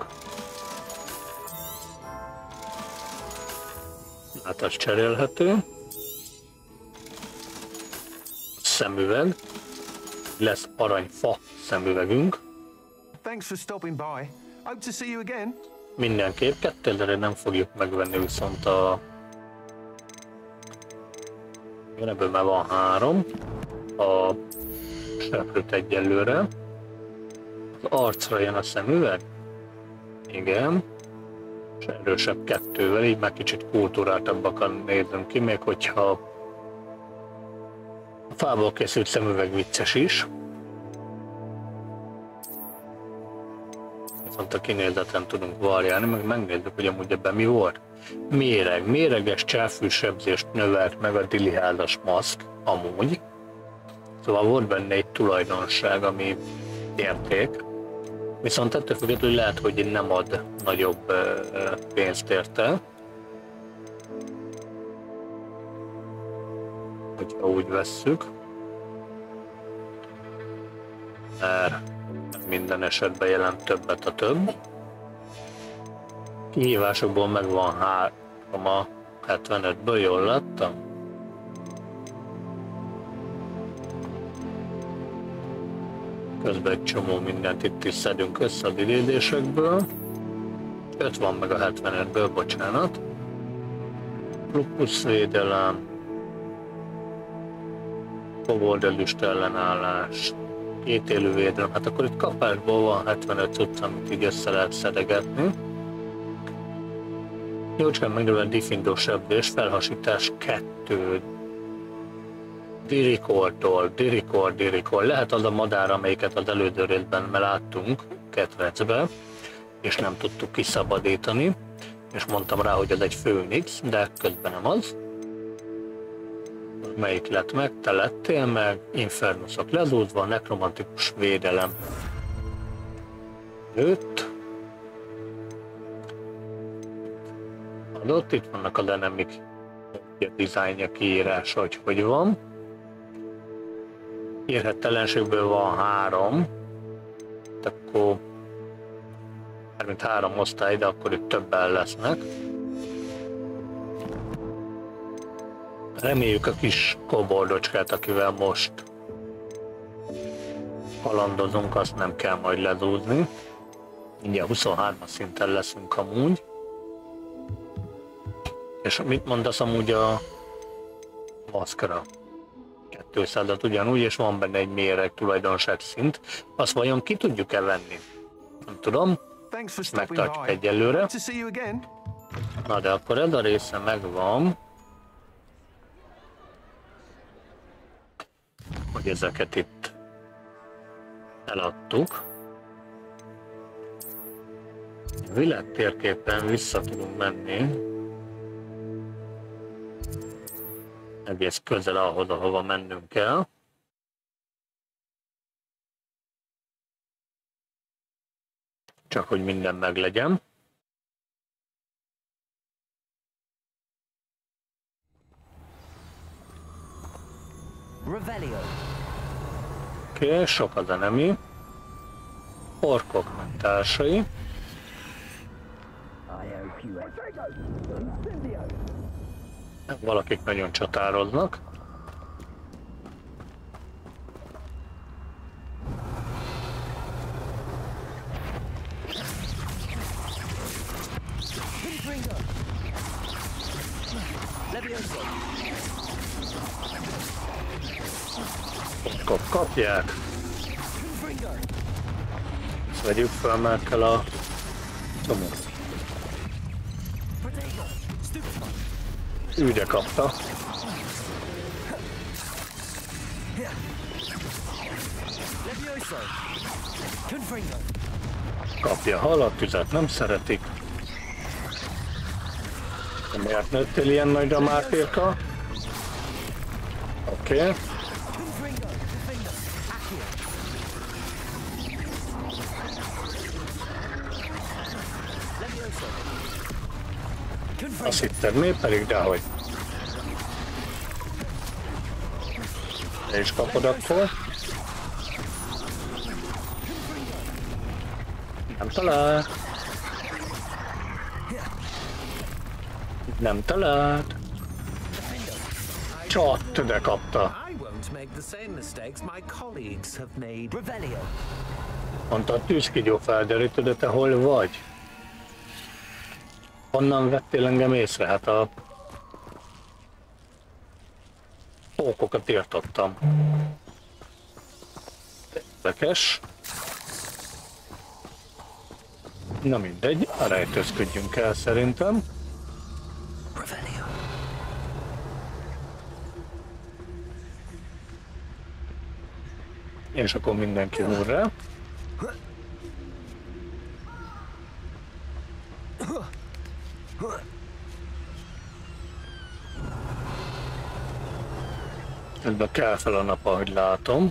Speaker 1: Hát az cserélhető. Szemüveg. Lesz aranyfa szemüvegünk. Mindenképp 2000-re nem fogjuk megvenni, viszont a... Ebből már van 3. A seprőt egyelőre. Az arcra jön a szemüveg. Igen. És erősebb 2-vel, így már kicsit kultúráltabbakan nézünk ki, még hogyha a fából készült szemüveg vicces is. Mondta, kinézeten tudunk variálni, meg megnézzük, hogy amúgy ebben mi volt. Méreg. Méreges csáfűsebzést növelt meg a diliházas maszk, amúgy. Szóval volt benne egy tulajdonság, ami érték. Viszont ettől függetlenül lehet, hogy nem ad nagyobb pénzt érte. Hogyha úgy vesszük. Mert minden esetben jelent többet a több. Kihívásokból megvan 3 a 75-ből, jól láttam? Közben egy csomó mindent itt is szedünk össze a idézésekből. 5 van meg a 75-ből, bocsánat. Plusz védelem. Koboldelüst ellenállás. 2 élő védelem. Hát akkor itt kapásból van 75 cucc, amit így össze lehet szedegetni. Jócskán megnövel a diffindó sebzés, felhasítás 2. Dirikordtól, dirikor. Lehet az a madár, amelyiket az elődő részben láttunk, ketrecbe, és nem tudtuk kiszabadítani, és mondtam rá, hogy ez egy főnix, de közben nem az. Melyik lett meg? Te lettél meg, infernusok lezúzva, nekromantikus védelem. Nőtt. Adott, itt vannak az enemik, a dizájnja kiírása, hogy van. Érhettelenségből van 3, akkor 3 osztály, de akkor itt többen lesznek. Reméljük a kis koboldocskát, akivel most halandozunk, azt nem kell majd lezúzni. Mindjárt 23-as szinten leszünk amúgy. És mit mondasz amúgy a maszkra? 200-at ugyanúgy, és van benne egy méreg tulajdonság szint. Azt vajon ki tudjuk-e venni? Nem tudom. Megtartjuk egyelőre. Na de akkor ez a része megvan. Hogy ezeket itt eladtuk. A világ térképen vissza tudunk menni. Egész közel ahhoz, ahova mennünk kell. Csak hogy minden meglegyen. Oké, sok az enemi. Orkok meg társai. Valakik nagyon csatároznak. Kapják. Ezt vegyük fel, mert kell a csomót. Ügye kapta. Kapja haláltüzet, nem szeretik. De miért nőttél ilyen nagyra, Mártérka? Oké. Azt hitted mi? Pedig dehogy. Te is kapod akkor. Nem talált. Nem talált. Csat, de kapta. Mondta a tűzkigyó felderítő, de te hol vagy? Honnan vettél engem észre? Hát a pókokat írtottam. Érdekes. Na mindegy, rejtőzködjünk el szerintem. És akkor mindenki hurrá. Közben kell fel a nap, ahogy látom.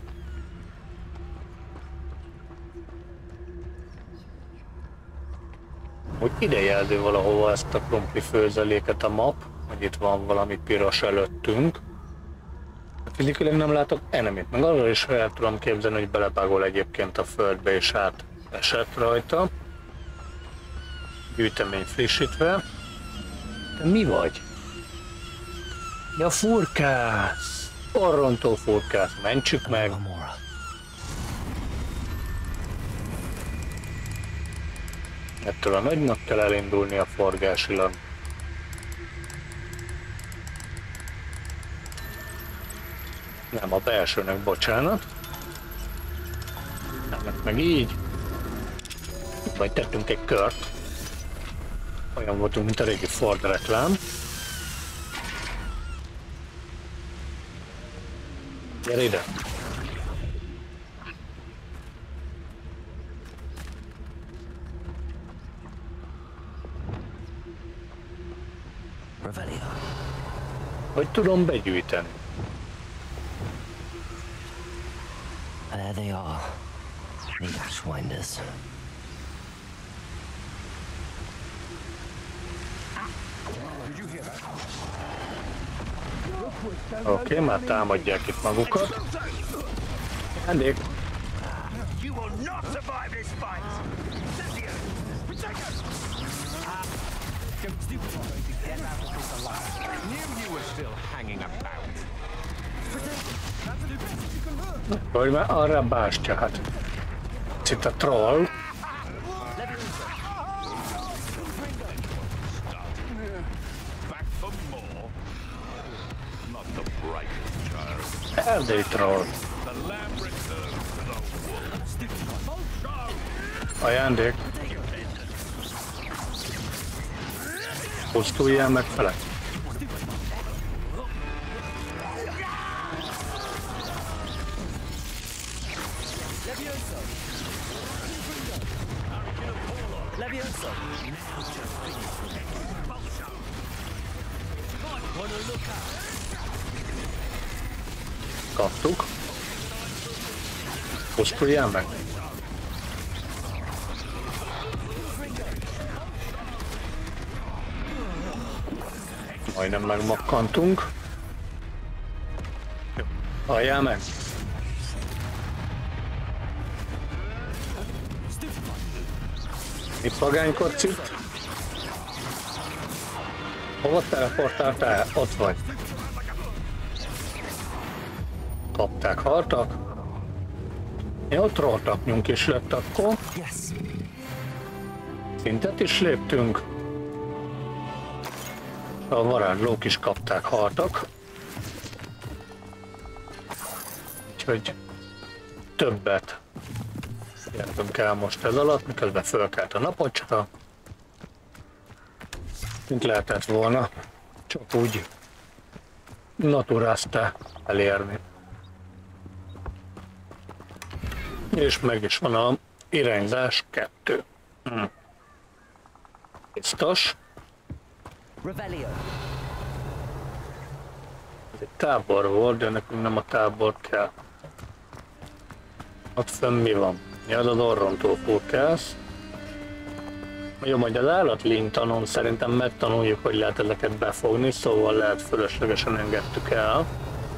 Speaker 1: Hogy ide jelzi valahova ezt a krumpli főzeléket a map, hogy itt van valami piros előttünk. Fizikailag nem látok enemit, meg arra is el tudom képzelni, hogy belepágol egyébként a földbe és át esett rajta. Gyűjtemény frissítve. De mi vagy? Ja, furkász! Orrontó furkász, mentsük meg! Ettől a nagynak kell elindulni a forgásilag. Nem a belsőnek, bocsánat. Nem, meg így. Vagy tettünk egy kört. Olyan voltunk, mint a régi Ford reklám. Gyere ide! Hogy tudom begyűjteni?
Speaker 2: There they are, the Ashwinders.
Speaker 1: Oké, már támadják itt magukat. Endék! Vagy már arra bástya, hát. Itt a troll. Erdély troll. Ajándék. Pusztuljál meg fele. Kaptuk. Pusztuljál meg. Majdnem megmakkantunk. Halljál meg. Itt vagánykodsz itt? Hova teleportáltál? Ott vagy. Kapták, haltak. Jó, trolltaknyunk is lett akkor. Szintet is léptünk. A varázslók is kapták, haltak. Úgyhogy többet értünk el most ez alatt, miközben fölkelt a napocsra. Mint lehetett volna, csak úgy naturázta elérni. És meg is van a irányzás 2. Biztos. Ez egy tábor volt, de nekünk nem a tábor kell. Ott fönn mi van? Ja, az orrontó furkász. Jó, majd az állatlintanon szerintem megtanuljuk, hogy lehet ezeket befogni, szóval lehet fölöslegesen engedtük el.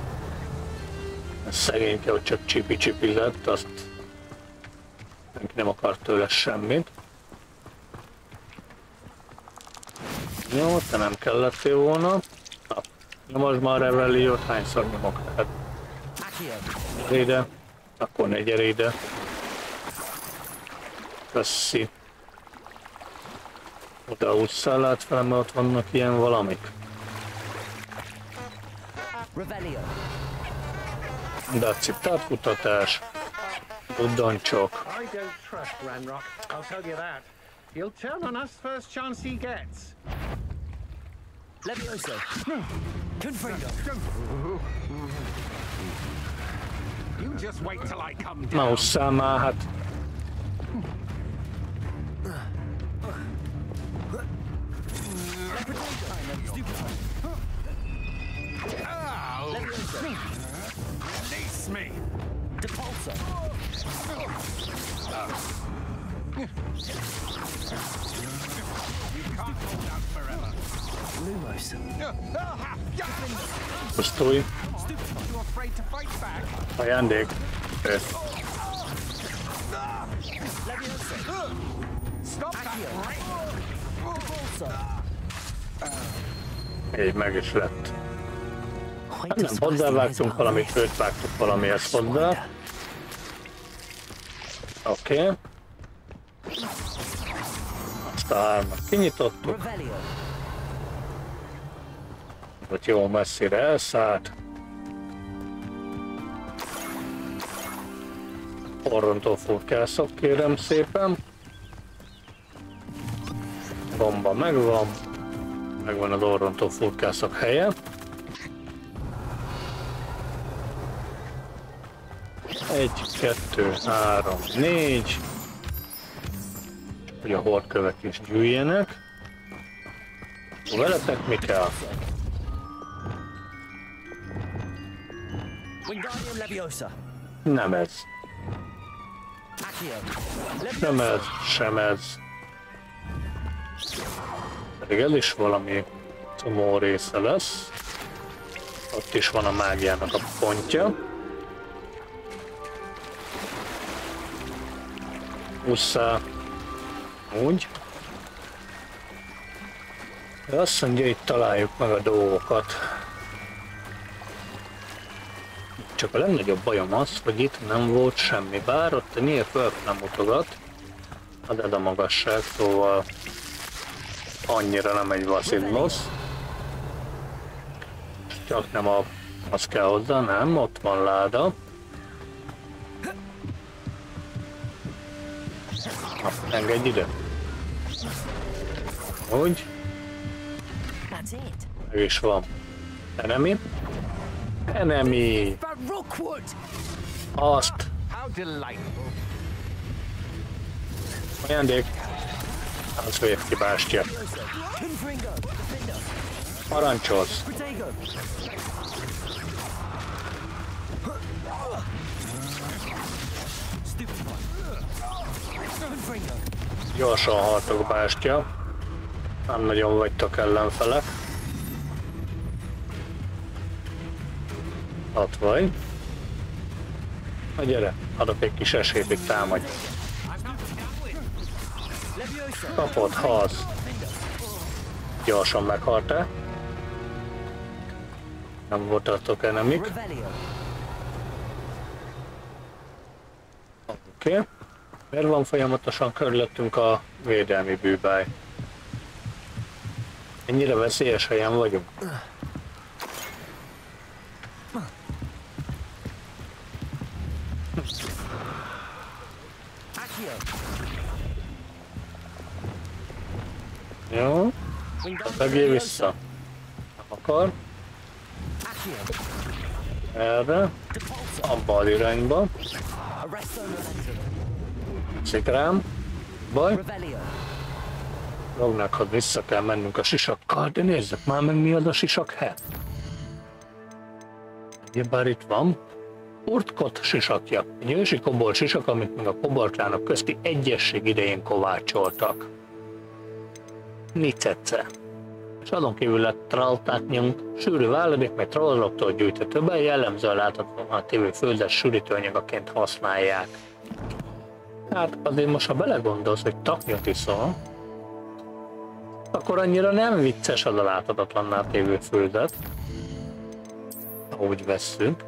Speaker 1: Ez szegényke, hogy csak csipi-csipizett, azt senki nem akart tőle semmit. Jó, te nem kellettél volna. Na, nyomosd már a Revelliót, hányszor nyomok lehet. Gyere ide, akkor ne gyere ide. Köszi. Oda ússzál át fel, mert ott vannak ilyen valamik. Daci távkutatás. Buddancsok.
Speaker 9: I don't trust Ranrock, I'll tell you that. He'll turn on us first chance he gets.
Speaker 2: Levioso. Confringo.
Speaker 9: You just wait till I come down.
Speaker 1: Na, ússzál már, hát.
Speaker 5: Release me.
Speaker 2: Depulsor.
Speaker 5: You can't hold out forever.
Speaker 2: Lumos.
Speaker 1: Pusztulj.
Speaker 5: You afraid to fight back?
Speaker 1: Ajándék.
Speaker 5: Stop that!
Speaker 1: Így meg is lett. Nem hozzávágtunk valamit, őt vágtuk valamihez hozzá. Oké. Azt a hármat kinyitottuk. Hogy jó messzire elszállt. Orrontó furkászok, kérem szépen. Bomba megvan. Megvan az orrontó furkászok helye. Egy, kettő, három, négy. Hogy a hordkövek is gyűjjenek. Veletek mi kell?
Speaker 2: Wingardium Leviosa.
Speaker 1: Nem ez. Nem ez, sem ez. Pedig ez is valami csomó része lesz. Ott is van a mágiának a pontja. Usszá. Úgy. De azt mondja, itt találjuk meg a dolgokat. Csak a legnagyobb bajom az, hogy itt nem volt semmi, bár ott a nyílt nem mutogat. Az a magasság, szóval annyira nem egy Vasillosz. Csak nem az kell hozzá, nem, ott van láda. Na, engedj ide. Úgy. Meg is van. Enemy. Enemy. Azt. Ajándék. Az vért ki bástya. Parancsolsz. Gyorsan haltok bástya. Nem nagyon vagytok ellenfelek. Ott vagy. Na gyere, adok egy kis esélyt, hogy támadj. Kapod, halsz. Gyorsan meghalt-e? Nem voltatok enemik. Oké. Miért van folyamatosan körülöttünk a védelmi bűbály? Ennyire veszélyes helyen vagyunk? Jó. Megjél vissza. Nem akar. Erre. Abba az irányba. Szik rám. Baj. Rognakhoz vissza kell mennünk a sisakkal, de nézzük már meg, mi az a sisak hely. Ugyebár itt van. Urtkot sisakja. Egy ősi kobold sisak, amit még a koboldjának közti egyesség idején kovácsoltak. Nicece. És azon kívül lett traltátnyunk, sűrű váladék, mely trollroktól gyűjtött többen, jellemzően láthatóan a tévő földet sűrítőanyagaként használják. Hát azért most, ha belegondolsz, hogy taknyot iszol, akkor annyira nem vicces az a láthatatlanná tévő földet, ahogy vesszük.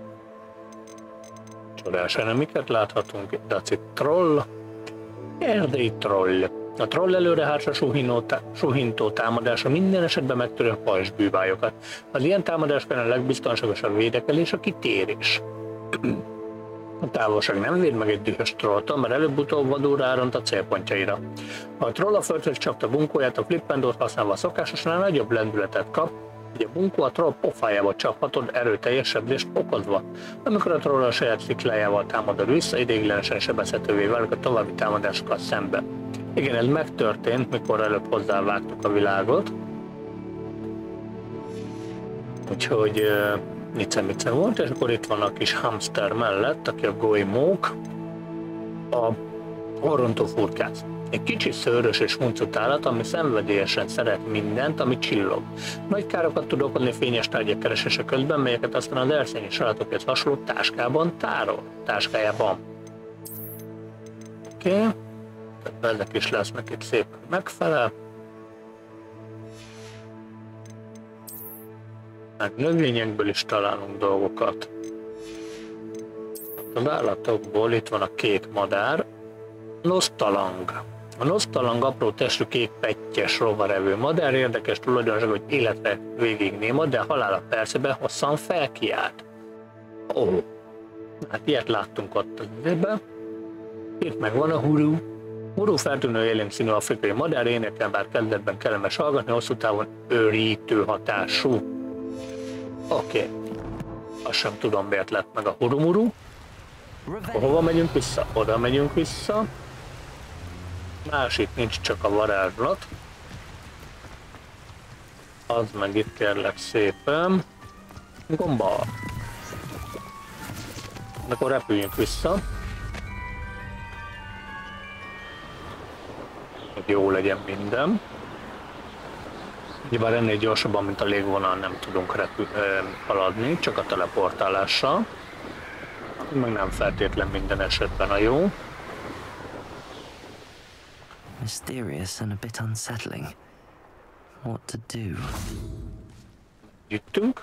Speaker 1: Csodás enemiket láthatunk, de az itt troll, erdei troll. A troll előre-hátra suhintó támadása minden esetben megtörő a pajzsbűvályokat. Az ilyen támadásban a legbiztonságosabb védekezés a kitérés. A távolság nem véd meg egy dühös trolltól, mert előbb-utóbb vadul ráront a célpontjaira. Ha a troll a földhöz csapta bunkóját, a flippendót használva szokásosan nagyobb lendületet kap, így a bunkó a troll pofájába csaphatod erőteljes sebzést okozva. Amikor a troll a saját sziklájával támadod vissza, ideiglenesen sebezhetővé válik a további támadásokkal szembe. Igen, ez megtörtént, mikor előbb hozzávágtuk a világot. Úgyhogy Nice volt, és akkor itt van a kis hamster mellett, aki a Goemók, a Orontofurkász. Egy kicsi szőrös és muncut állat, ami szenvedélyesen szeret mindent, ami csillog. Nagy károkat tud okozni fényes tárgyak keresése közben, melyeket aztán az erszényi saratokhoz hasonló táskájában. Oké. Tehát ezek is lesznek itt szépen megfelel. Meg növényekből is találunk dolgokat. Az állatokból itt van a kék madár, Nosztalang. A Nosztalang apró testű kék pettyes rovarevő madár, érdekes tulajdonság, hogy életre végig néma, de halála percében hosszan felkiált. Hát ilyet láttunk ott az időben. Itt meg van a huru. Huru feltűnő élénk színű afrikai madár, énekel, bár kezdetben kellemes hallgatni, hosszú távon őrítő hatású. Oké. Azt sem tudom, miért lett meg a hurumuru. Hova megyünk vissza? Oda megyünk vissza. Másik nincs, csak a varázslat. Az meg itt kérlek szépen. Gomba. Akkor repüljünk vissza. Hogy jó legyen minden. Bár ennél gyorsabban, mint a légvonal nem tudunk haladni, csak a teleportálással. Meg nem feltétlen minden esetben a jó.
Speaker 2: Mysterious and a bit unsettling. What to do?
Speaker 1: Jöttünk.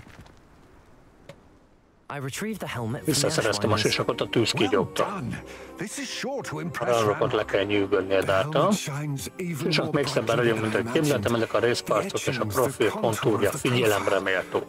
Speaker 2: I retrieved the helmet.
Speaker 1: Visszaszereztem a sisakot a tűzkígyóktól. A rarrokat le kell nyűgölni ezáltal. Sisak még szebben ragyog, mint ahogy képzeltem, ezek a részparcok és a profil kontúrja figyelemre méltó.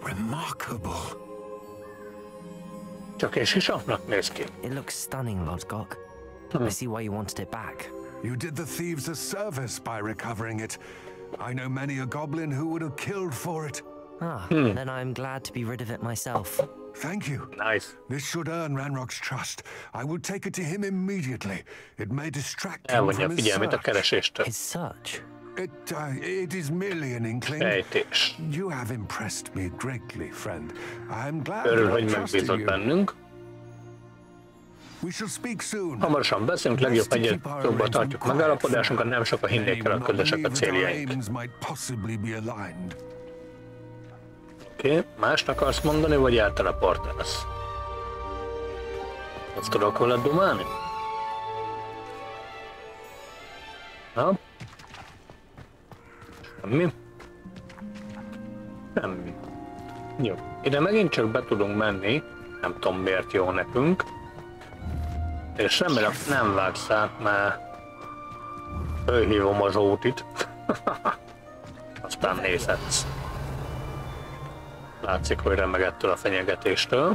Speaker 1: Csak egy sisaknak néz ki.
Speaker 2: It looks stunning, Lodgok. I see why you wanted it back.
Speaker 5: You did the thieves a service by recovering it. I know many a goblin who would have killed for it.
Speaker 2: Then I'm glad to be rid of it myself.
Speaker 5: Thank you.
Speaker 1: Nice.
Speaker 5: This should earn Ranrock's trust. I will take it to him immediately. It may distract him from his search.
Speaker 2: His search?
Speaker 5: It is merely an inkling.
Speaker 1: Sejtés.
Speaker 5: You have impressed me greatly, friend. I am glad
Speaker 1: Örül, hogy
Speaker 5: I trusted
Speaker 1: megbízott
Speaker 5: you.
Speaker 1: bennünk.
Speaker 5: We shall speak soon.
Speaker 1: Hamarosan beszélünk, legjobb egyetokban tartjuk megállapodásunkat, nem sok a hinnék el a közösek a céljaink. Oké, mást akarsz mondani, vagy elteleportálsz? Azt tudok veled dumálni? Ha? Semmi? Semmi. Jó, ide megint csak be tudunk menni, nem tudom miért jó nekünk. És remélem nem vágsz át, mert fölhívom az ótit. Aztán nézhetsz. Látszik, hogy remeg ettől a fenyegetéstől.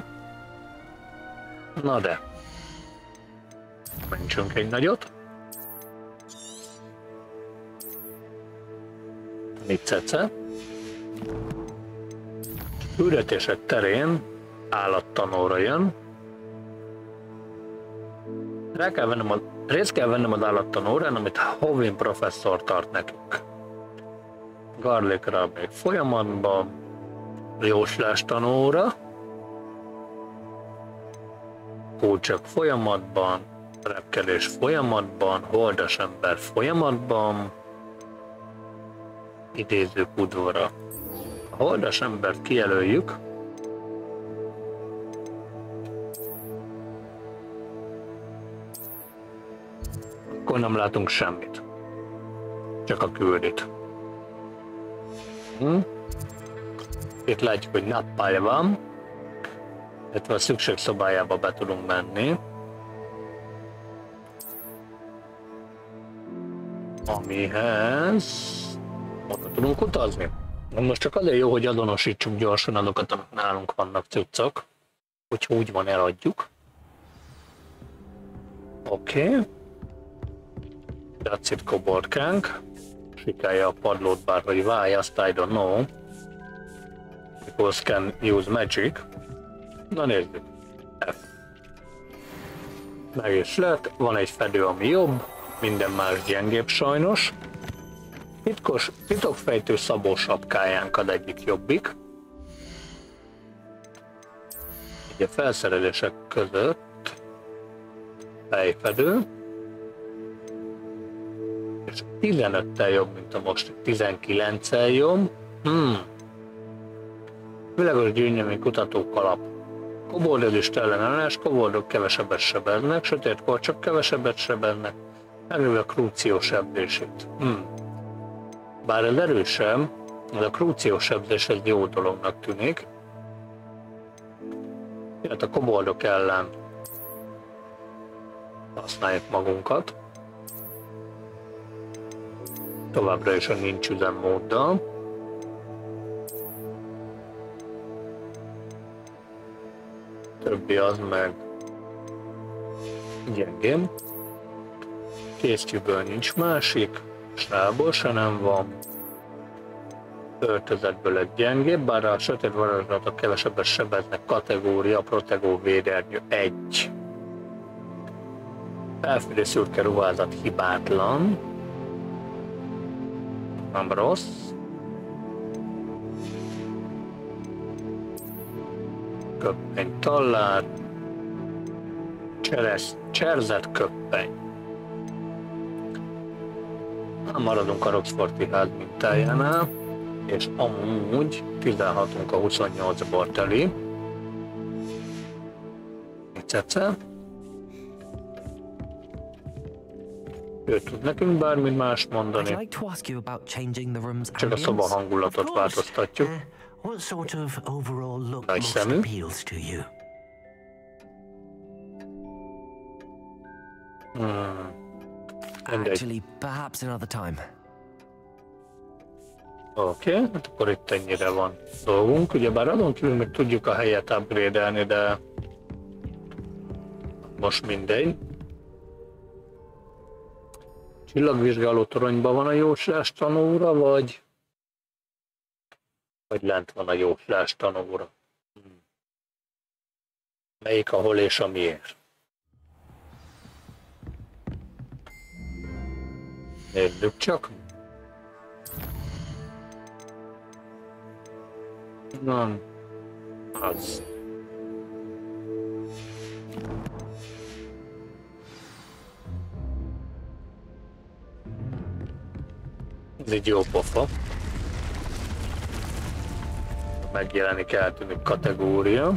Speaker 1: Na de. Mentsünk egy nagyot. Nicece. Küldetések terén állattanóra jön. Részt kell vennem az állattanórán, amit Hovin professzor tart nekünk. Garlicra még folyamatban, jóslás tanóra, kulcsok folyamatban, repkedés folyamatban, holdas ember folyamatban, idézők udvara. A holdas embert kijelöljük. Akkor nem látunk semmit. Csak a küldit. Itt látjuk, hogy nappal van. Illetve a szükségszobájába be tudunk menni. Amihez oda tudunk utazni. Most csak azért jó, hogy azonosítsuk gyorsan azokat, amik nálunk vannak cuccok. Hogyha úgy van, eladjuk. Oké. That's it, koborkánk. Sikálja a padlót, bárhogy válj, azt I don't know. Because can use magic. Na nézzük. F. Meg is lett, van egy fedő, ami jobb, minden más gyengébb sajnos. Titokfejtő szabó sapkájánk az egyik jobbik. Ugye felszerelések között fejfedő, és 15-tel jobb, mint a most, 19-el jobb. Világos gyűjtmény kutató kalap. Koboldezést ellenállás, koboldok kevesebbet sebeznek, sötétkor csak kevesebbet sebeznek, megövi a krúció sebzését. Bár ez erősebb, ez a krúció sebzés egy jó dolognak tűnik. Hát a koboldok ellen használjuk magunkat. Továbbra is a nincs üzemmóddal. Többi az meg gyengém. Késztyűből nincs másik, srából se nem van. Öltözetből egy gyengébb, bár a sötét varázslatok kevesebbet sebeznek, kategória, protegó, védernyő 1. Felfedő szürke ruházat hibátlan. Nem rossz. Köppeny tallár. Cserzett köppeny. Maradunk a Roxforti ház mintájánál, és amúgy 16-unk a 28-ból teli. Cece. Ő tud nekünk bármit más mondani. Csak a szoba hangulatot változtatjuk. Nagy szemű.
Speaker 2: Actually, perhaps another time.
Speaker 1: Oké, hát akkor itt ennyire van dolgunk. Ugyebár azon kívül még tudjuk a helyet upgrade-elni, de most mindegy. Csillagvizsgáló toronyban van a jóslás tanóra, vagy lent van a jóslás tanóra? Melyik, ahol és a miért? Nézzük csak. Nem. Az. Ez egy jó pofa. Megjelenik, eltűnik kategória.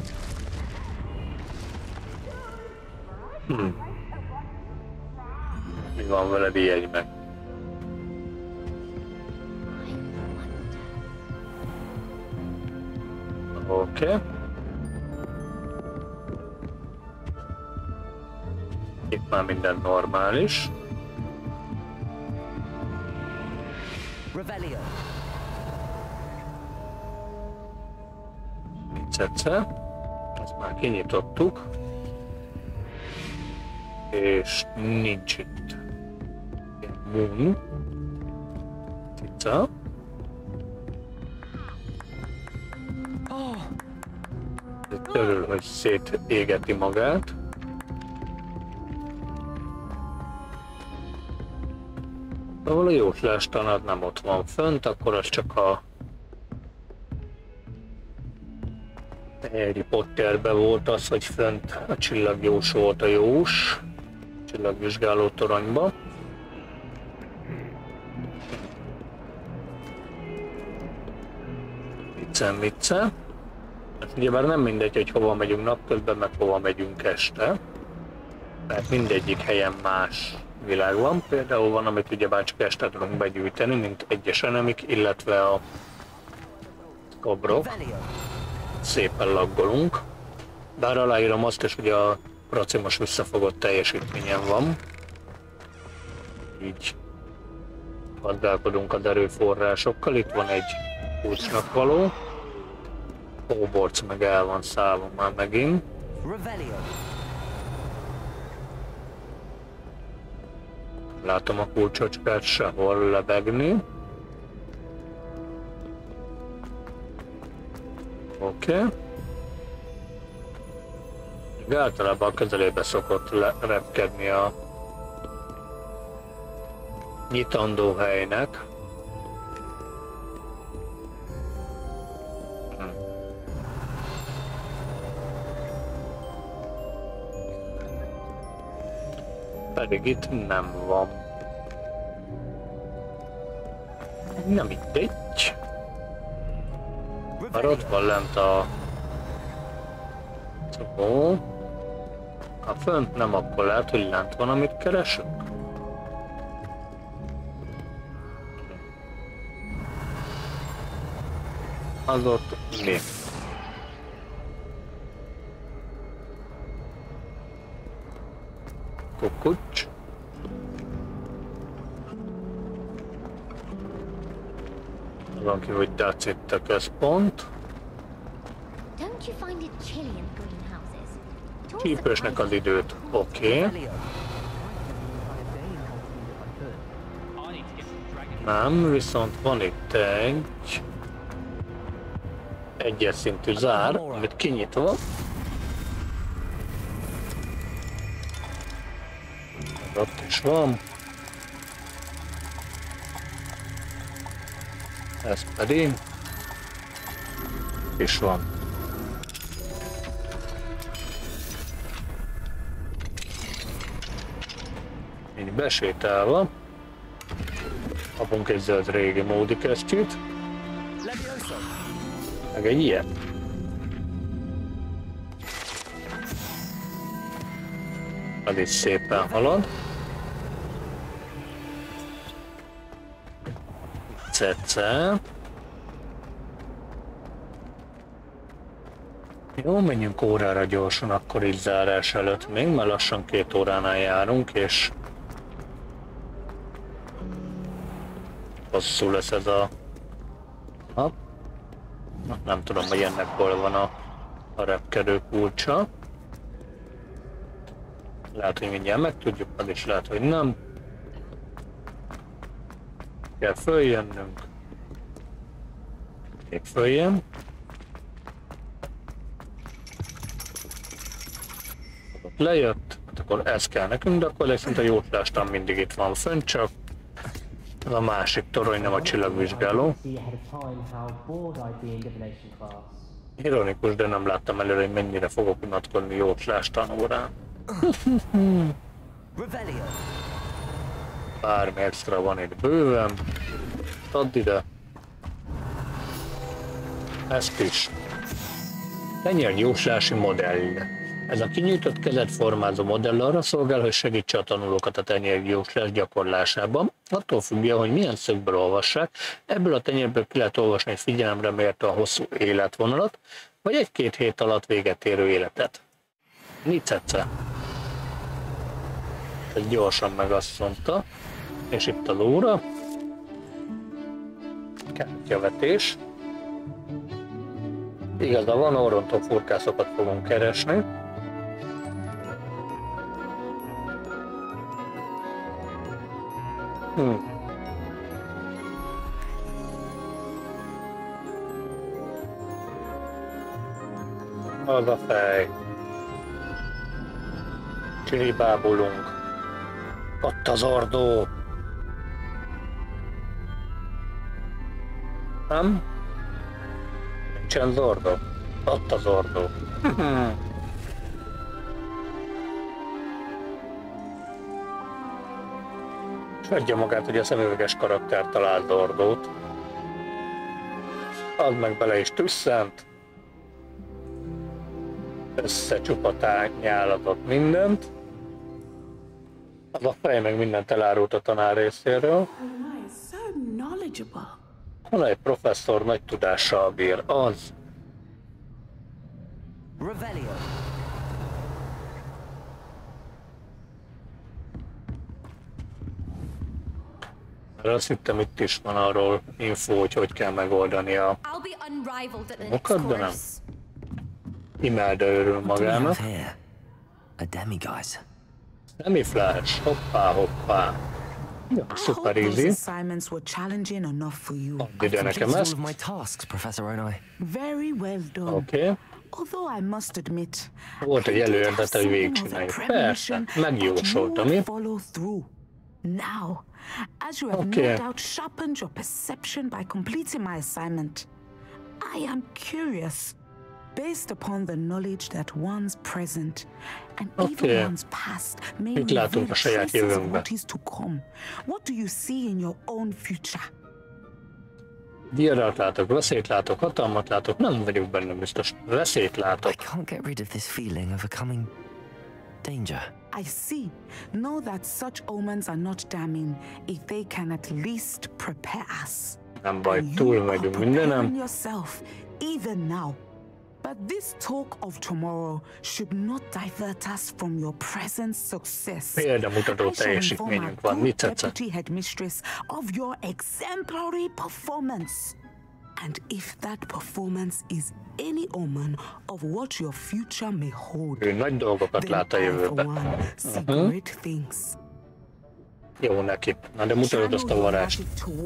Speaker 1: Mi van veled, ijedj meg? Oké. Itt már minden normális. Cece. Ezt már kinyitottuk. És nincs itt. Moon. Cica. Örül, hogy szétégeti magát. Ahol a jóslás tanad nem ott van fönt, akkor az csak a Harry Potterben volt az, hogy fönt a csillagjós volt a jós. Csillagvizsgáló toronyba. Vicce. Ugyebár nem mindegy, hogy hova megyünk napközben, meg hova megyünk este. Mert mindegyik helyen más világ van. Például van, amit ugyebár csak este tudunk begyűjteni, mint egyes enemik, illetve a kobrok. Szépen laggolunk. Bár aláírom azt is, hogy a Praci most visszafogott teljesítményen van. Így gazdálkodunk az erőforrásokkal. Itt van egy kulcsnak való. Hóborc meg el van szállva már megint. Látom a kulcsocskát sehol lebegni. Oké. Általában a közelébe szokott repkedni a nyitandó helynek. Pedig itt nem van. Na mindegy. Már ott van lent a... Szó. Ha fönt nem, akkor lehet, hogy lent van, amit keresünk. Az ott mi? Kukucs. Van ki, hogy that's itt a központ. Csípősnek az időt. Oké. Nem, viszont van itt egy... egyes szintű zár, amit kinyitva. Ott is van. Ez pedig is van. Így besétálva kapunk egy zöld régi módi kesztyűt, meg egy ilyet. Az is szépen halad. Cece. Jó, menjünk órára gyorsan, akkor így zárás előtt még, mert lassan 2 óránál járunk, és hosszú lesz ez a nap. Nem tudom, hogy ennek hol van a repkedő kulcsa. Lehet, hogy mindjárt megtudjuk, az is lehet, hogy nem. Kell följönnünk. Még följön. Ott lejött, hát akkor ez kell nekünk, de akkor szinte a jóslástán mindig itt van fönt, csak ez a másik torony, nem a csillagvizsgáló. Ironikus, de nem láttam előre, hogy mennyire fogok unatkozni jóslástán órán. Bármi extra van itt bőven. Add ide. Ezt is. Tenyérjóslási modell. Ez a kinyújtott kezet formázó modell arra szolgál, hogy segítse a tanulókat a tenyérjóslás gyakorlásában. Attól függően, hogy milyen szögből olvassák, ebből a tenyérből ki lehet olvasni egy figyelemre méltó a hosszú életvonalat, vagy 1-2 hét alatt véget érő életet. Nicece. Ez gyorsan megasszonta. És itt az óra. Kártyavetés. Igaza van, orrontó furkászokat fogunk keresni. Az a fej. Csiribábulunk. Ott az ordó. Nem? Nincsen zordó. Ott az ordó. És adja magát, hogy a szemüveges karakter talált zordót. Add meg bele is tüsszent. Összecsupatál, nyálatott mindent. Az a fej meg mindent elárult a tanár részéről. Van egy professzor nagy tudással bír, az. Mert azt hittem, itt is van arról info, hogy kell megoldani a munkat, de nem. Imelda örül magának. Demi-flash, hoppá, hoppá. Ja, szuper easy. Add ide nekem ezt. Oké. Volt egy előérdete, hogy végigcsináljuk. Persze, megjósoltam, mi?
Speaker 10: As you have no doubt sharpened your perception by completing my assignment, I am curious. based upon the knowledge that one's present and even one's past may reveal traces of what is to come. What do you see in your own future?
Speaker 1: Diadalt látok, veszélyt látok, hatalmat látok, nem vagyok benne biztos. Veszélyt látok.
Speaker 2: I can't get rid of this feeling of a coming danger.
Speaker 10: I see. Know that such omens are not damning if they can at least prepare us.
Speaker 1: Nem baj, túl vagyunk mindenem.
Speaker 10: Yourself, even now. But this talk of tomorrow should not divert us from your present success.
Speaker 1: Példamutató teljesítményünk van, mit tetszett?
Speaker 10: Deputy headmistress of your exemplary performance. And if that performance is any omen of what your future may hold,
Speaker 1: ő nagy dolgokat lát a jövőben. Jó neki. Na de mutatod azt a varást.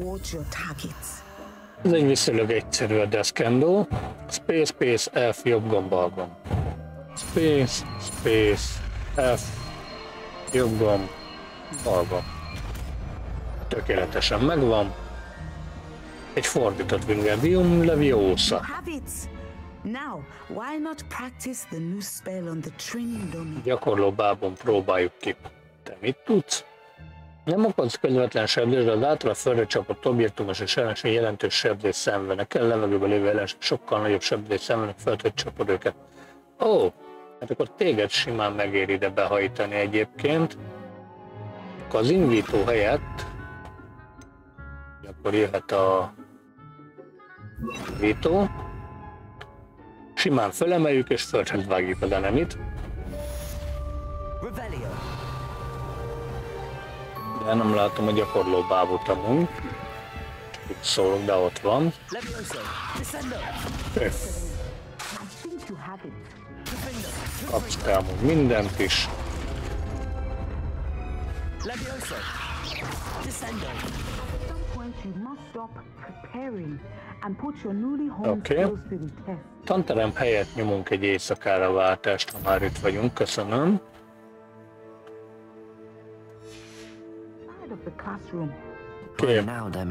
Speaker 1: Ez egy viszonylag egyszerű a deszkendó. Space, Space, F, jobb gomb, bal gomb. Space, Space, F, jobb gomb, bal gomb. Tökéletesen megvan. Egy fordított Wingardium Leviosa. Gyakorló bábon próbáljuk ki. Te mit tudsz? Nem akarsz közvetlen sebzést, de az által földre csapott objektumos és ellenség jelentős sebzést szenvednek el, levegőben lévő ellenség sokkal nagyobb sebzést szenvednek, földre csapod őket. Ó, hát akkor téged simán megér ide behajtani egyébként. Akkor az invító helyett akkor jöhet a invító. Simán fölemeljük és földhez vágjuk az enemit. De nem látom a gyakorló bábot amúgy. Itt szólok, de ott van. Kapsz te amúgy mindent is. Oké. Tanterem helyett nyomunk egy éjszakára váltást, ha már itt vagyunk. Köszönöm.
Speaker 2: Okay.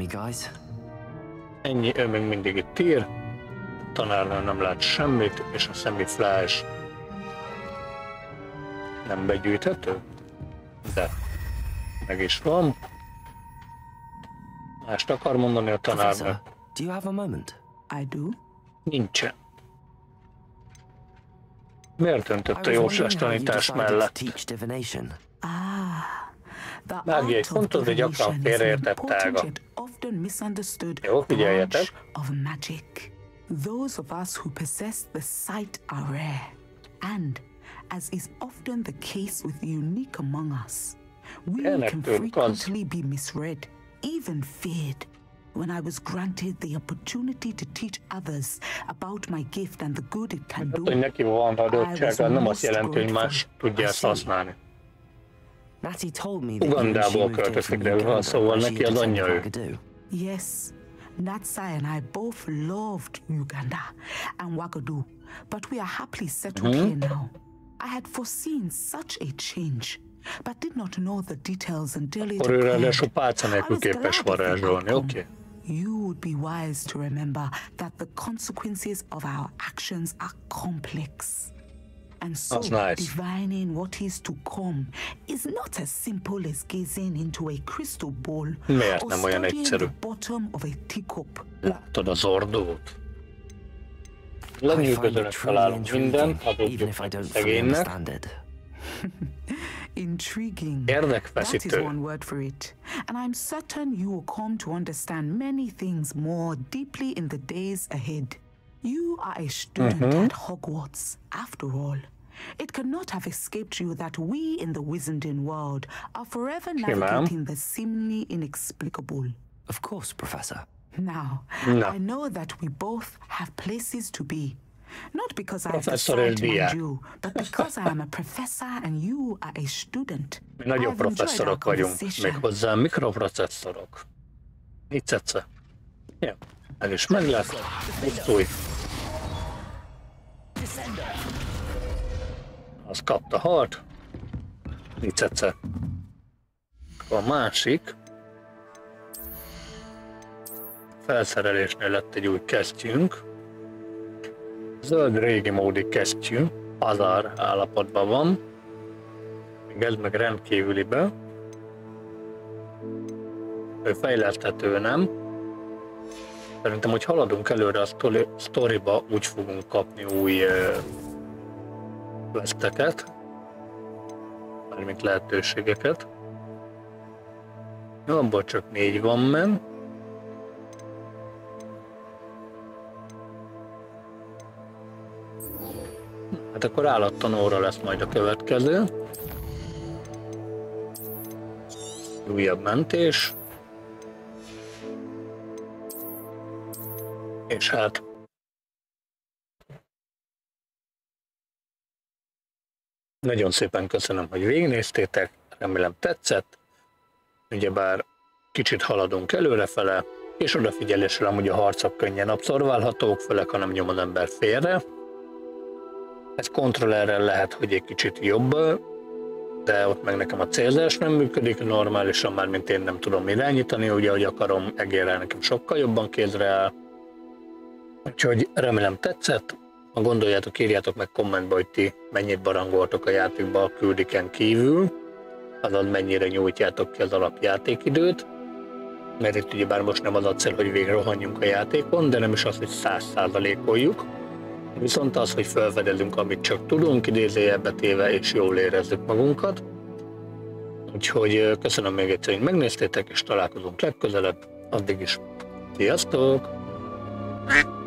Speaker 1: Ennyi, ő még mindig itt ír. A tanárnál nem lát semmit, és a szemiflash nem begyűjthető, de meg is van. Mást akar mondani a tanárnak?
Speaker 2: Do you have a moment?
Speaker 10: I do.
Speaker 1: Nincsen. Miért döntött a jóslás tanítás mellett? Mágia egy fontos, de gyakran félreértett ága. Jó, figyeljetek!
Speaker 10: Those of us who possess the sight are rare, and, as is often the case with the unique among us, we can frequently be misread, even feared. When I was granted the opportunity to teach others about my gift and the good it can do,
Speaker 1: neki van adottsága, nem azt jelenti, hogy más tudja ezt használni. Ugandából költözik el, szóval neki az anyja ő.
Speaker 10: Yes, Natsai and I both loved Uganda and Wagadu, but we are happily settled here now. I had foreseen such a change, but did not know the details until it occurred. You would be wise to remember that the consequences of our actions are complex. And so, divining what is to come is not as simple as gazing into a crystal ball or studying the bottom of a teacup.
Speaker 1: Látod az ordót? Lenyűgözőnek találunk mindent, adódjuk szegénynek.
Speaker 10: Intriguing. That is one word for it. And I'm certain you will come to understand many things more deeply in the days ahead. You are a student at Hogwarts, after all. It cannot have escaped you that we in the Wizarding world are forever navigating the seemingly inexplicable.
Speaker 2: Of course, Professor.
Speaker 10: Now, I know that we both have places to be. Not because I decide to mind you, but because I am a professor and you are a student.
Speaker 1: Mi nagyobb professzorok vagyunk, méghozzá mikroprocesszorok. Így tetsze. Jó, ez is meg lesz. Pusztulj. Az kapta halt. Így tetsze. A másik. Felszerelésnél lett egy új kesztyünk. Zöld régi módi kesztyű, pazar állapotban van. Még ez meg rendkívülibe. Ő fejleszthető, nem? Szerintem, hogy haladunk előre a sztoriba, úgy fogunk kapni új questeket, mármint lehetőségeket. Jó, abból csak 4 van men. Hát akkor állattanóra lesz majd a következő. Újabb mentés. És hát nagyon szépen köszönöm, hogy végignéztétek, remélem tetszett. Ugyebár kicsit haladunk előrefele, és odafigyeléssel amúgy a harcok könnyen abszorválhatók, főleg ha nem nyom az ember félre. Ez kontrollerrel lehet, hogy egy kicsit jobb, de ott meg nekem a célzás nem működik normálisan, már mint én nem tudom irányítani, ugye, hogy akarom, egérrel nekem sokkal jobban kézre áll. Úgyhogy remélem tetszett, ha gondoljátok, írjátok meg kommentbe, hogy ti mennyit barangoltok a játékba a küldiken kívül, azaz mennyire nyújtjátok ki az alapjátékidőt, mert itt ugyebár most nem az a cél, hogy végre rohanjunk a játékon, de nem is az, hogy 100%-oljuk, viszont az, hogy felfedezünk, amit csak tudunk, idézőjelbe téve, és jól érezzük magunkat. Úgyhogy köszönöm még egyszer, hogy megnéztétek, és találkozunk legközelebb, addig is. Sziasztok!